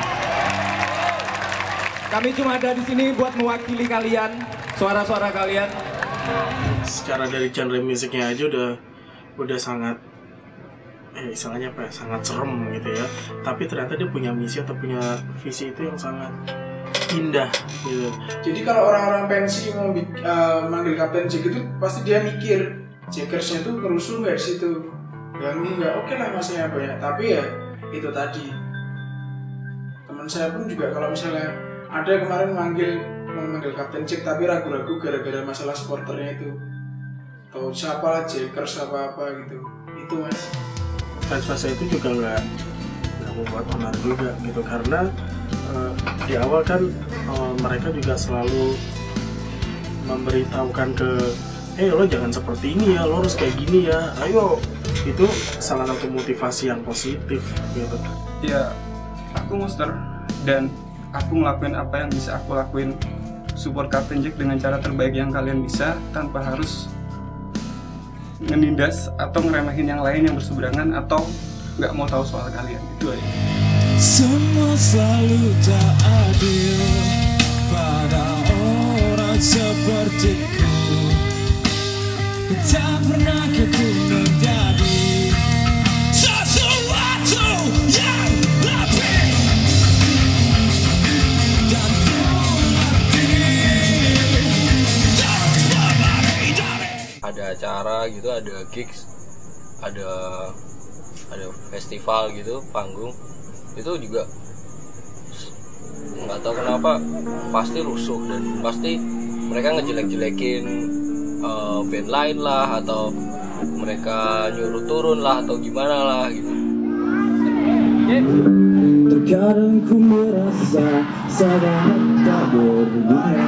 Kami cuma ada di sini buat mewakili kalian, suara-suara kalian. Secara dari genre musiknya aja udah sangat istilahnya sangat serem gitu ya. Tapi ternyata dia punya misi atau punya visi itu yang sangat indah gitu. Jadi kalau orang-orang pensi mau manggil Kapten Jack itu pasti dia mikir Jackersnya itu ngerusuh nggak di situ, ganggu nggak, oke lah masanya banyak. Tapi ya itu tadi, teman saya pun juga kalau misalnya ada kemarin mau manggil Kapten Jack tapi ragu-ragu gara-gara masalah supporternya itu, atau siapa lah Jackers apa gitu, itu mas. Fase itu juga nggak membuat onar juga gitu, karena di awal kan mereka juga selalu memberitahukan ke lo jangan seperti ini ya, lo harus kayak gini ya, ayo. Itu salah satu motivasi yang positif gitu. Ya, aku monster dan aku ngelakuin apa yang bisa aku lakuin, support Kapten Jack dengan cara terbaik yang kalian bisa tanpa harus menindas atau ngeremehin yang lain yang berseberangan atau nggak mau tahu soal kalian. Itu aja. Semua selalu tak adil pada orang sepertiku. Tak pernah ku menjadi sesuatu yang lebih, dan ku mengerti terus berlari dari. Ada acara gitu, ada gigs, ada festival gitu, panggung itu juga nggak tahu kenapa pasti rusuh dan pasti mereka ngejelek-jelekin band lain lah, atau mereka nyuruh turun lah, atau gimana lah gitu. Terkadang ku merasa sangat tak berguna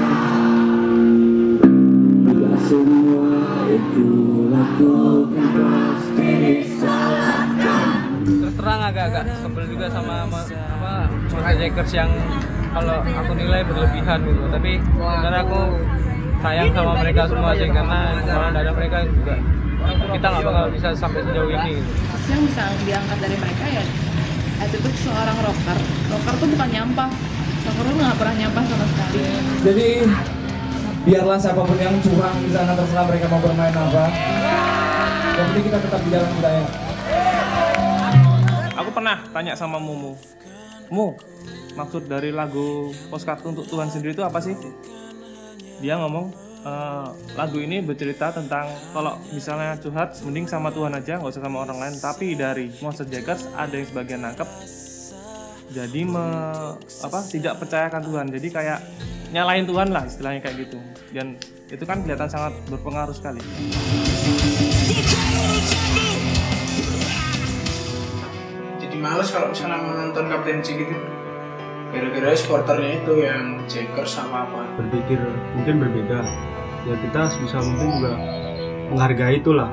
bila semua yang ku lakukan pasti disalahkan. Terus terang agak sebel juga sama Jackers yang kalau aku nilai berlebihan gitu, tapi karena aku sayang sama mereka semua sih, karena kalau tidak ada mereka juga kita nggak bakal bisa sampai sejauh ini gitu. Yang bisa diangkat dari mereka ya attitude seorang rocker tuh bukan nyampah, rocker tuh nggak pernah nyampah sama sekali. Jadi biarlah siapapun yang curang di sana, terserah mereka mau bermain apa, yang penting kita tetap di dalam budaya. Aku pernah tanya sama Mu, maksud dari lagu Postcard Untuk Tuhan Sendiri itu apa sih? Dia ngomong, lagu ini bercerita tentang kalau misalnya curhat mending sama Tuhan aja, nggak usah sama orang lain. Tapi dari Monster Jackers ada yang sebagian nangkep, jadi tidak percayakan Tuhan, jadi kayak nyalain Tuhan lah istilahnya kayak gitu. Dan itu kan kelihatan sangat berpengaruh sekali. Jadi males kalau misalnya mau nonton Kapten Jack gitu, gara-gara supporternya itu yang Jackers sama apa. Berpikir mungkin berbeda, ya kita bisa mungkin juga menghargai itulah.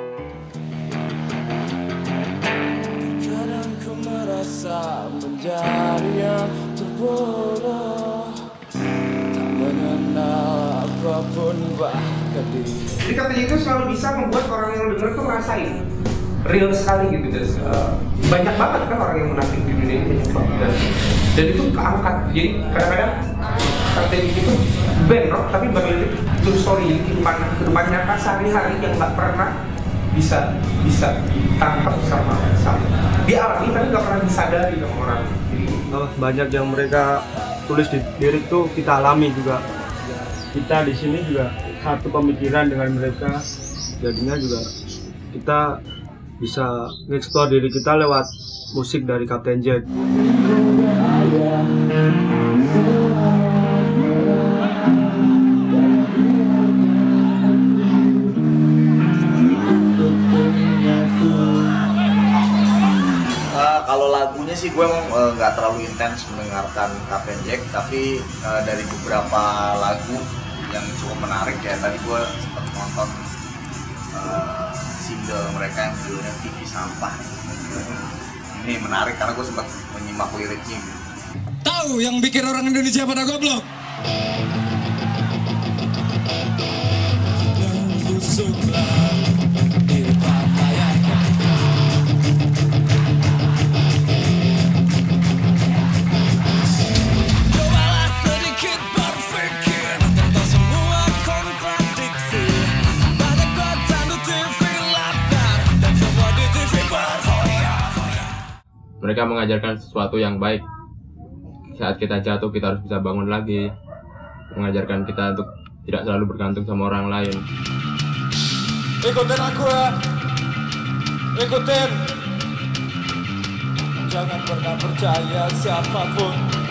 Kadang ku merasa menjadi yang terbodoh, tak mengenal apapun bahkan diri. Jadi Kapten Jack itu selalu bisa membuat orang yang dengar tuh ngerasain real sekali gitu, guys. Banyak banget kan orang yang munafik di dunia ini, dan itu keangkat. Jadi kadang-kadang Kapten Jack itu band rock tapi berlirik true story, kehidupan nyata sehari-hari yang nggak pernah bisa ditangkap sama dialami tapi nggak pernah disadari sama orang. Jadi banyak yang mereka tulis di lirik tuh kita alami juga. Kita di sini juga satu pemikiran dengan mereka, jadinya juga kita bisa nge-explore diri kita lewat musik dari Kapten Jack. Kalau lagunya sih gue emang nggak terlalu intens mendengarkan Kapten Jack, tapi dari beberapa lagu yang cukup menarik, ya tadi gue sempat nonton single mereka yang judulnya TV Sampah. Ini menarik karena gue sempat menyimak liriknya. Tahu yang bikin orang Indonesia pada goblok? Mereka mengajarkan sesuatu yang baik saat kita jatuh kita harus bisa bangun lagi, mengajarkan kita untuk tidak selalu bergantung sama orang lain. Ikutin aku ya, ikutin. Jangan pernah percaya siapapun.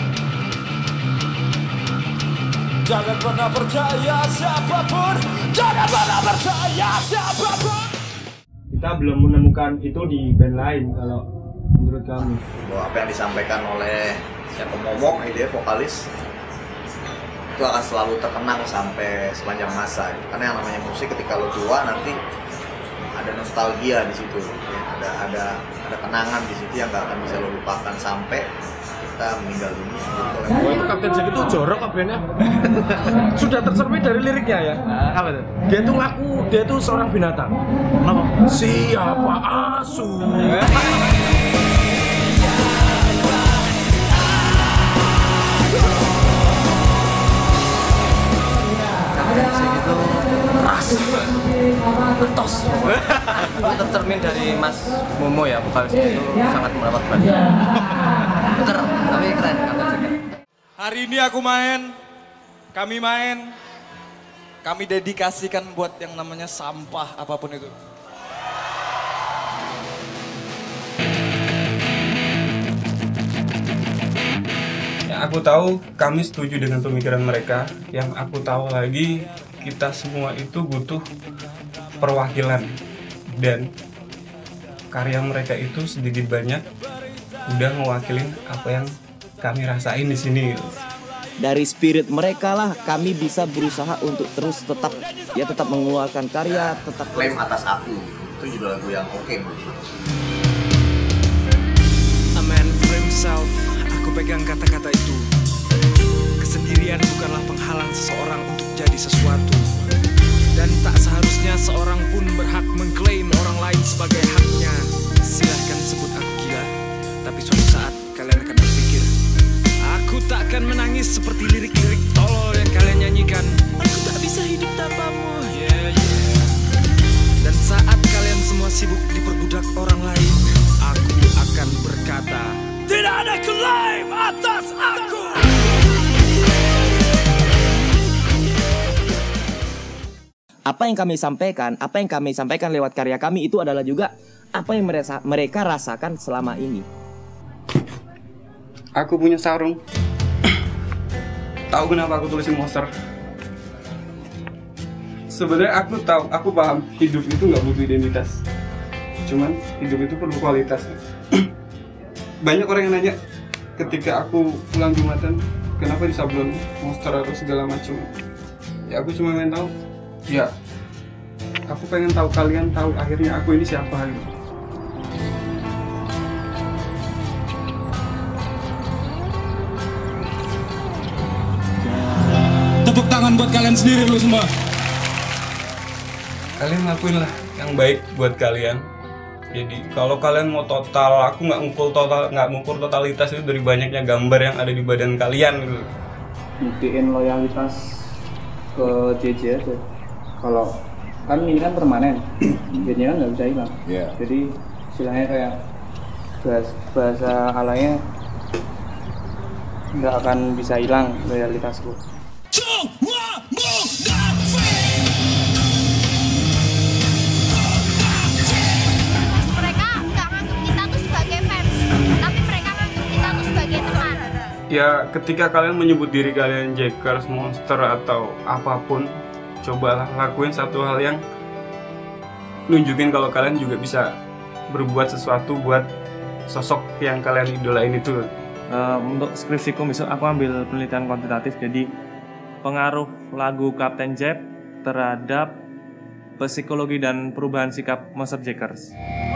Jangan pernah percaya siapapun. Jangan pernah percaya siapapun. Kita belum menemukan itu di band lain kalau menurut kami. Bahwa apa yang disampaikan oleh siapa Momo, dia vokalis, itu akan selalu terkenang sampai sepanjang masa. Karena yang namanya musik ketika lo tua nanti ada nostalgia di situ, ya. ada kenangan di situ yang gak akan bisa lo lupakan sampai kita meninggal dunia. Oh, itu Kapten Jack itu jorok kabelnya. Sudah tercermin dari liriknya ya. Apa itu? Dia tuh ngaku dia tuh seorang binatang. Kenapa? Siapa asu? Kapten Jack itu keras, betos. Itu tercermin dari Mas Momo ya, vokalisnya itu sangat mendapat perhatian. Bener, tapi keren Kapten Jack. Hari ini aku main, kami dedikasikan buat yang namanya sampah apapun itu. Yang aku tahu kami setuju dengan pemikiran mereka. Yang aku tahu lagi kita semua itu butuh perwakilan, dan karya mereka itu sedikit banyak udah mewakilin apa yang kami rasain di sini. Dari spirit mereka lah kami bisa berusaha untuk terus tetap mengeluarkan karya, tetap Klaim atas aku, itu juga lagu yang oke menurut gue. A man for himself, aku pegang kata-kata itu. Kesendirian bukanlah penghalang seseorang untuk jadi sesuatu. Dan tak seharusnya seorang pun berhak mengklaim orang lain sebagai haknya. Silahkan sebut aku gila, tapi suatu saat kalian akan berpikir, aku tak akan menangis seperti lirik-lirik tolol yang kalian nyanyikan. Aku tak bisa hidup tanpamu. Dan saat kalian semua sibuk diperbudak orang lain, aku akan berkata, tidak ada klaim atas aku. apa yang kami sampaikan lewat karya kami itu adalah juga apa yang mereka rasakan selama ini. Aku punya sarung. Tahu kenapa aku tulisin monster? Sebenarnya aku paham hidup itu nggak butuh identitas. Cuman hidup itu perlu kualitas. Banyak orang yang nanya ketika aku pulang Jumatan, kenapa disablon monster atau segala macam. Ya aku cuma pengen tahu. Ya, aku pengen tahu kalian tahu akhirnya aku ini siapa gitu. Tepuk tangan buat kalian sendiri lu semua. Kalian lakuin lah yang baik buat kalian. Jadi kalau kalian mau total, aku nggak ngukur totalitas itu dari banyaknya gambar yang ada di badan kalian gitu. Buktiin loyalitas ke JJ aja. Kalau kan ini kan permanen, jadinya kan nggak bisa hilang. Yeah. Jadi istilahnya kayak bahasa alanya nggak akan bisa hilang loyalitasku. Mereka nggak nganggap kita tuh sebagai fans, tapi mereka nganggap kita tuh sebagai teman. Ya ketika kalian menyebut diri kalian Jackers, Monster atau apapun, cobalah lakuin satu hal yang nunjukin kalau kalian juga bisa berbuat sesuatu buat sosok yang kalian idolain itu. Untuk skripsiku besok aku ambil penelitian kuantitatif, jadi pengaruh lagu Kapten Jack terhadap psikologi dan perubahan sikap Monster Jackers.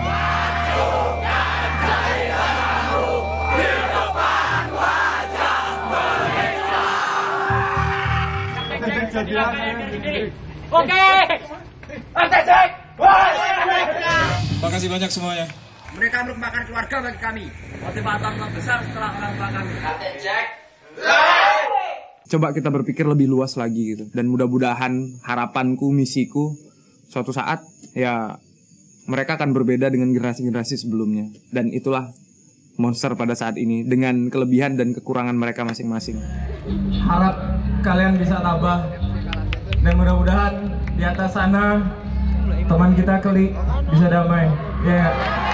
Oke. Makasih banyak semuanya. Mereka merupakan keluarga bagi kami. Motivator terbesar setelah orang tua kami. Kapten Jack. Coba kita berpikir lebih luas lagi gitu. Dan mudah-mudahan harapanku, misiku, suatu saat ya mereka akan berbeda dengan generasi-generasi sebelumnya. Dan itulah Monster pada saat ini dengan kelebihan dan kekurangan mereka masing-masing. Harap kalian bisa tabah dan mudah-mudahan di atas sana teman kita Keli bisa damai. Ya.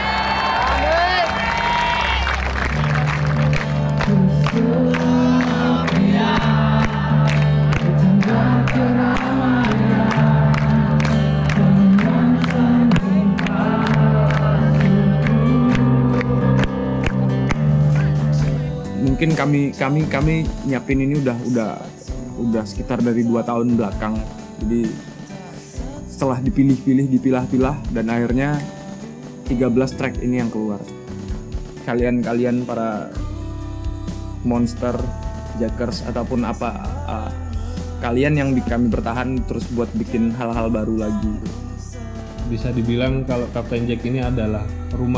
Mungkin kami nyiapin ini udah sekitar dari 2 tahun belakang. Jadi setelah dipilah-pilah dan akhirnya 13 track ini yang keluar. Kalian para Monster, Jackers ataupun apa kalian yang kami bertahan terus buat bikin hal-hal baru lagi. Bisa dibilang kalau Kapten Jack ini adalah rumah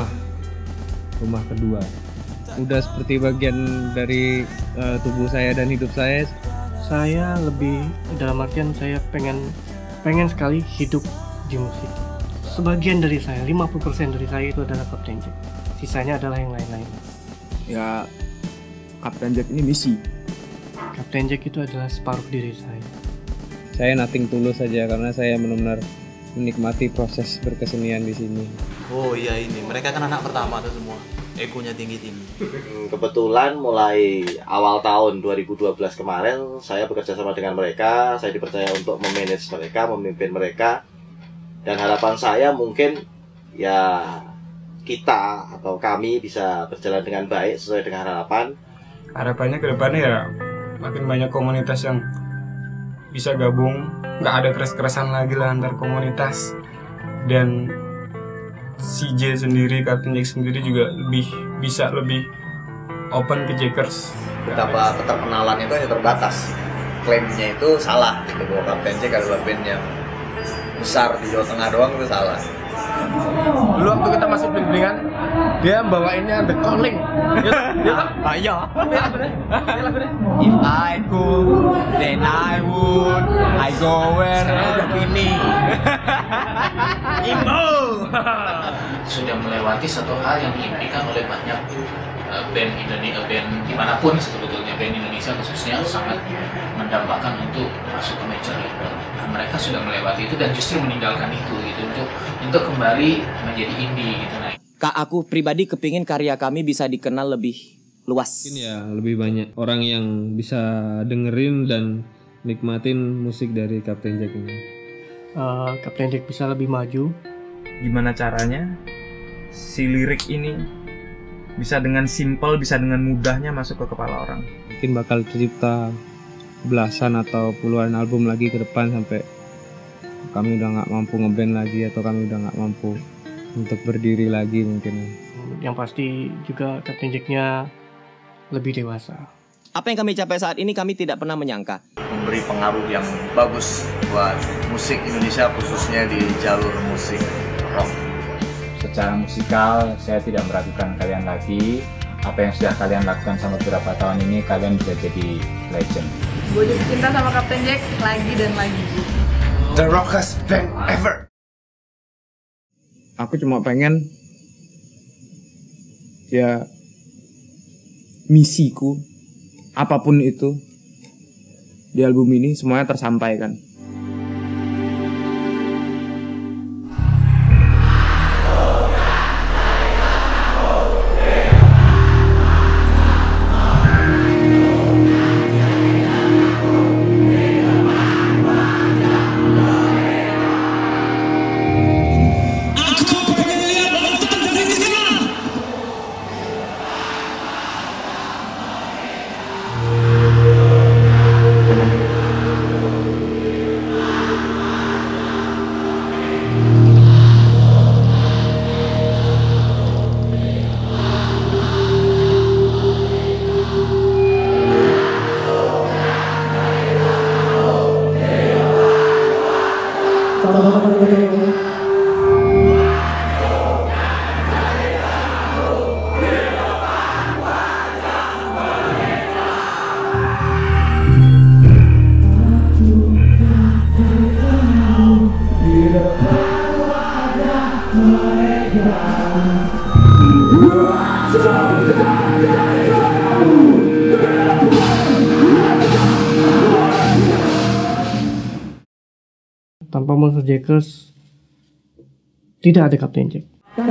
kedua. Udah seperti bagian dari tubuh saya dan hidup saya. Saya lebih dalam artian saya pengen sekali hidup di musik. Sebagian dari saya, 50% dari saya itu adalah Kapten Jack. Sisanya adalah yang lain-lain. Ya, Kapten Jack ini misi. Kapten Jack itu adalah separuh diri saya. Saya nothing tulus saja karena saya benar-benar menikmati proses berkesenian di sini. Oh iya, ini mereka kan anak pertama tuh semua. Egonya tinggi-tinggi. Kebetulan mulai awal tahun 2012 kemarin saya bekerja sama dengan mereka. Saya dipercaya untuk memanage mereka, memimpin mereka. Dan harapan saya mungkin ya kita atau kami bisa berjalan dengan baik sesuai dengan harapan. Harapannya ke depannya ya makin banyak komunitas yang bisa gabung, nggak ada keras-kerasan lagi lah antar komunitas. Dan CJ sendiri, Kapten Jack sendiri juga bisa lebih open ke Jackers. Betapa keterkenalan itu hanya terbatas. Klaimnya itu salah, gitu. Bahwa Kapten Jack adalah band yang besar di Jawa Tengah doang itu salah. Dulu waktu kita masih bling-blingan, dia bawainnya The Calling. Iya. If I could, then I would. I go where udah gini. Imbo. Sudah melewati satu hal yang diimpikan oleh banyak band Indonesia, band dimanapun sebetulnya, band Indonesia khususnya sangat mendambakan untuk masuk ke major label. Nah, mereka sudah melewati itu dan justru meninggalkan itu gitu untuk kembali menjadi indie gitu. Nah, Kak, aku pribadi kepingin karya kami bisa dikenal lebih luas. Mungkin ya lebih banyak orang yang bisa dengerin dan nikmatin musik dari Kapten Jack ini. Kapten Jack bisa lebih maju. Gimana caranya si lirik ini bisa dengan simple, bisa dengan mudahnya masuk ke kepala orang. Mungkin bakal tercipta belasan atau puluhan album lagi ke depan sampai kami udah nggak mampu ngeband lagi atau kami udah nggak mampu untuk berdiri lagi mungkin. Yang pasti juga Kapten Jack-nya lebih dewasa. Apa yang kami capai saat ini kami tidak pernah menyangka. Memberi pengaruh yang bagus buat musik Indonesia khususnya di jalur musik rock. Secara musikal saya tidak meragukan kalian lagi. Apa yang sudah kalian lakukan selama beberapa tahun ini, kalian bisa jadi legend. Gue jadi cinta sama Kapten Jack lagi dan lagi. The rockest band ever. Aku cuma pengen ya misiku apapun itu di album ini semuanya tersampaikan. Tanpa Monster Jackers tidak ada Captain Jack.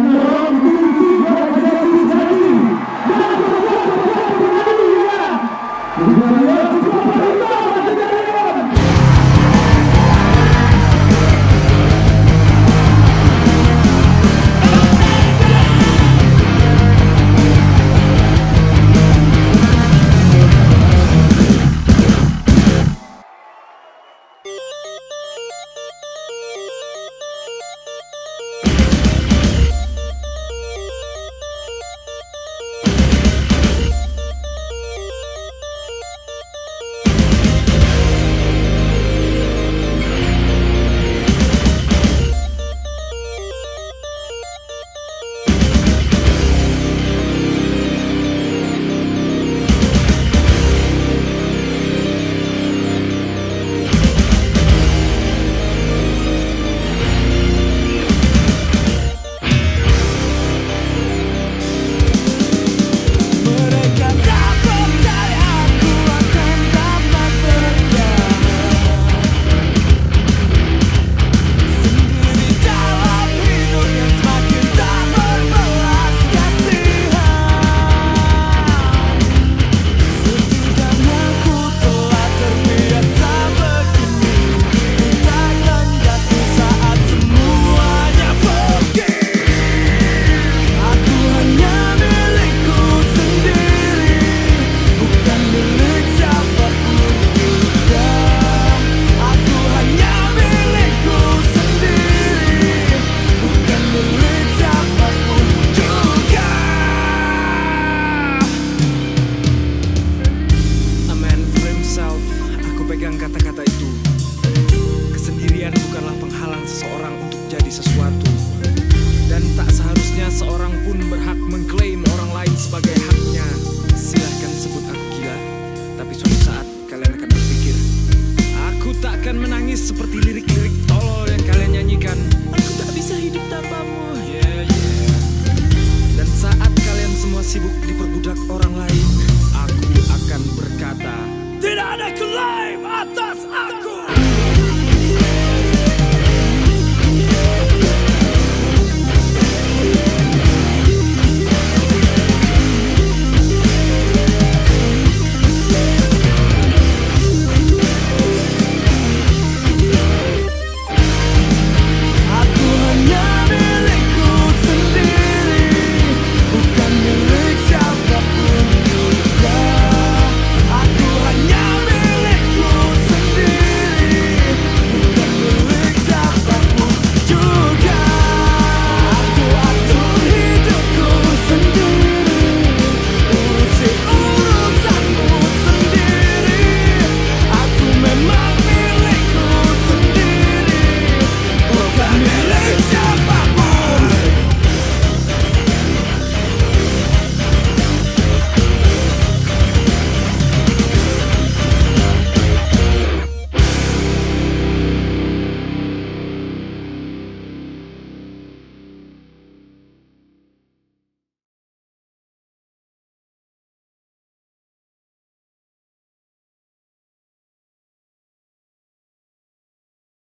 Seperti lirik-lirik tolol yang kalian nyanyikan. Aku tak bisa hidup tanpamu. Dan saat kalian semua sibuk di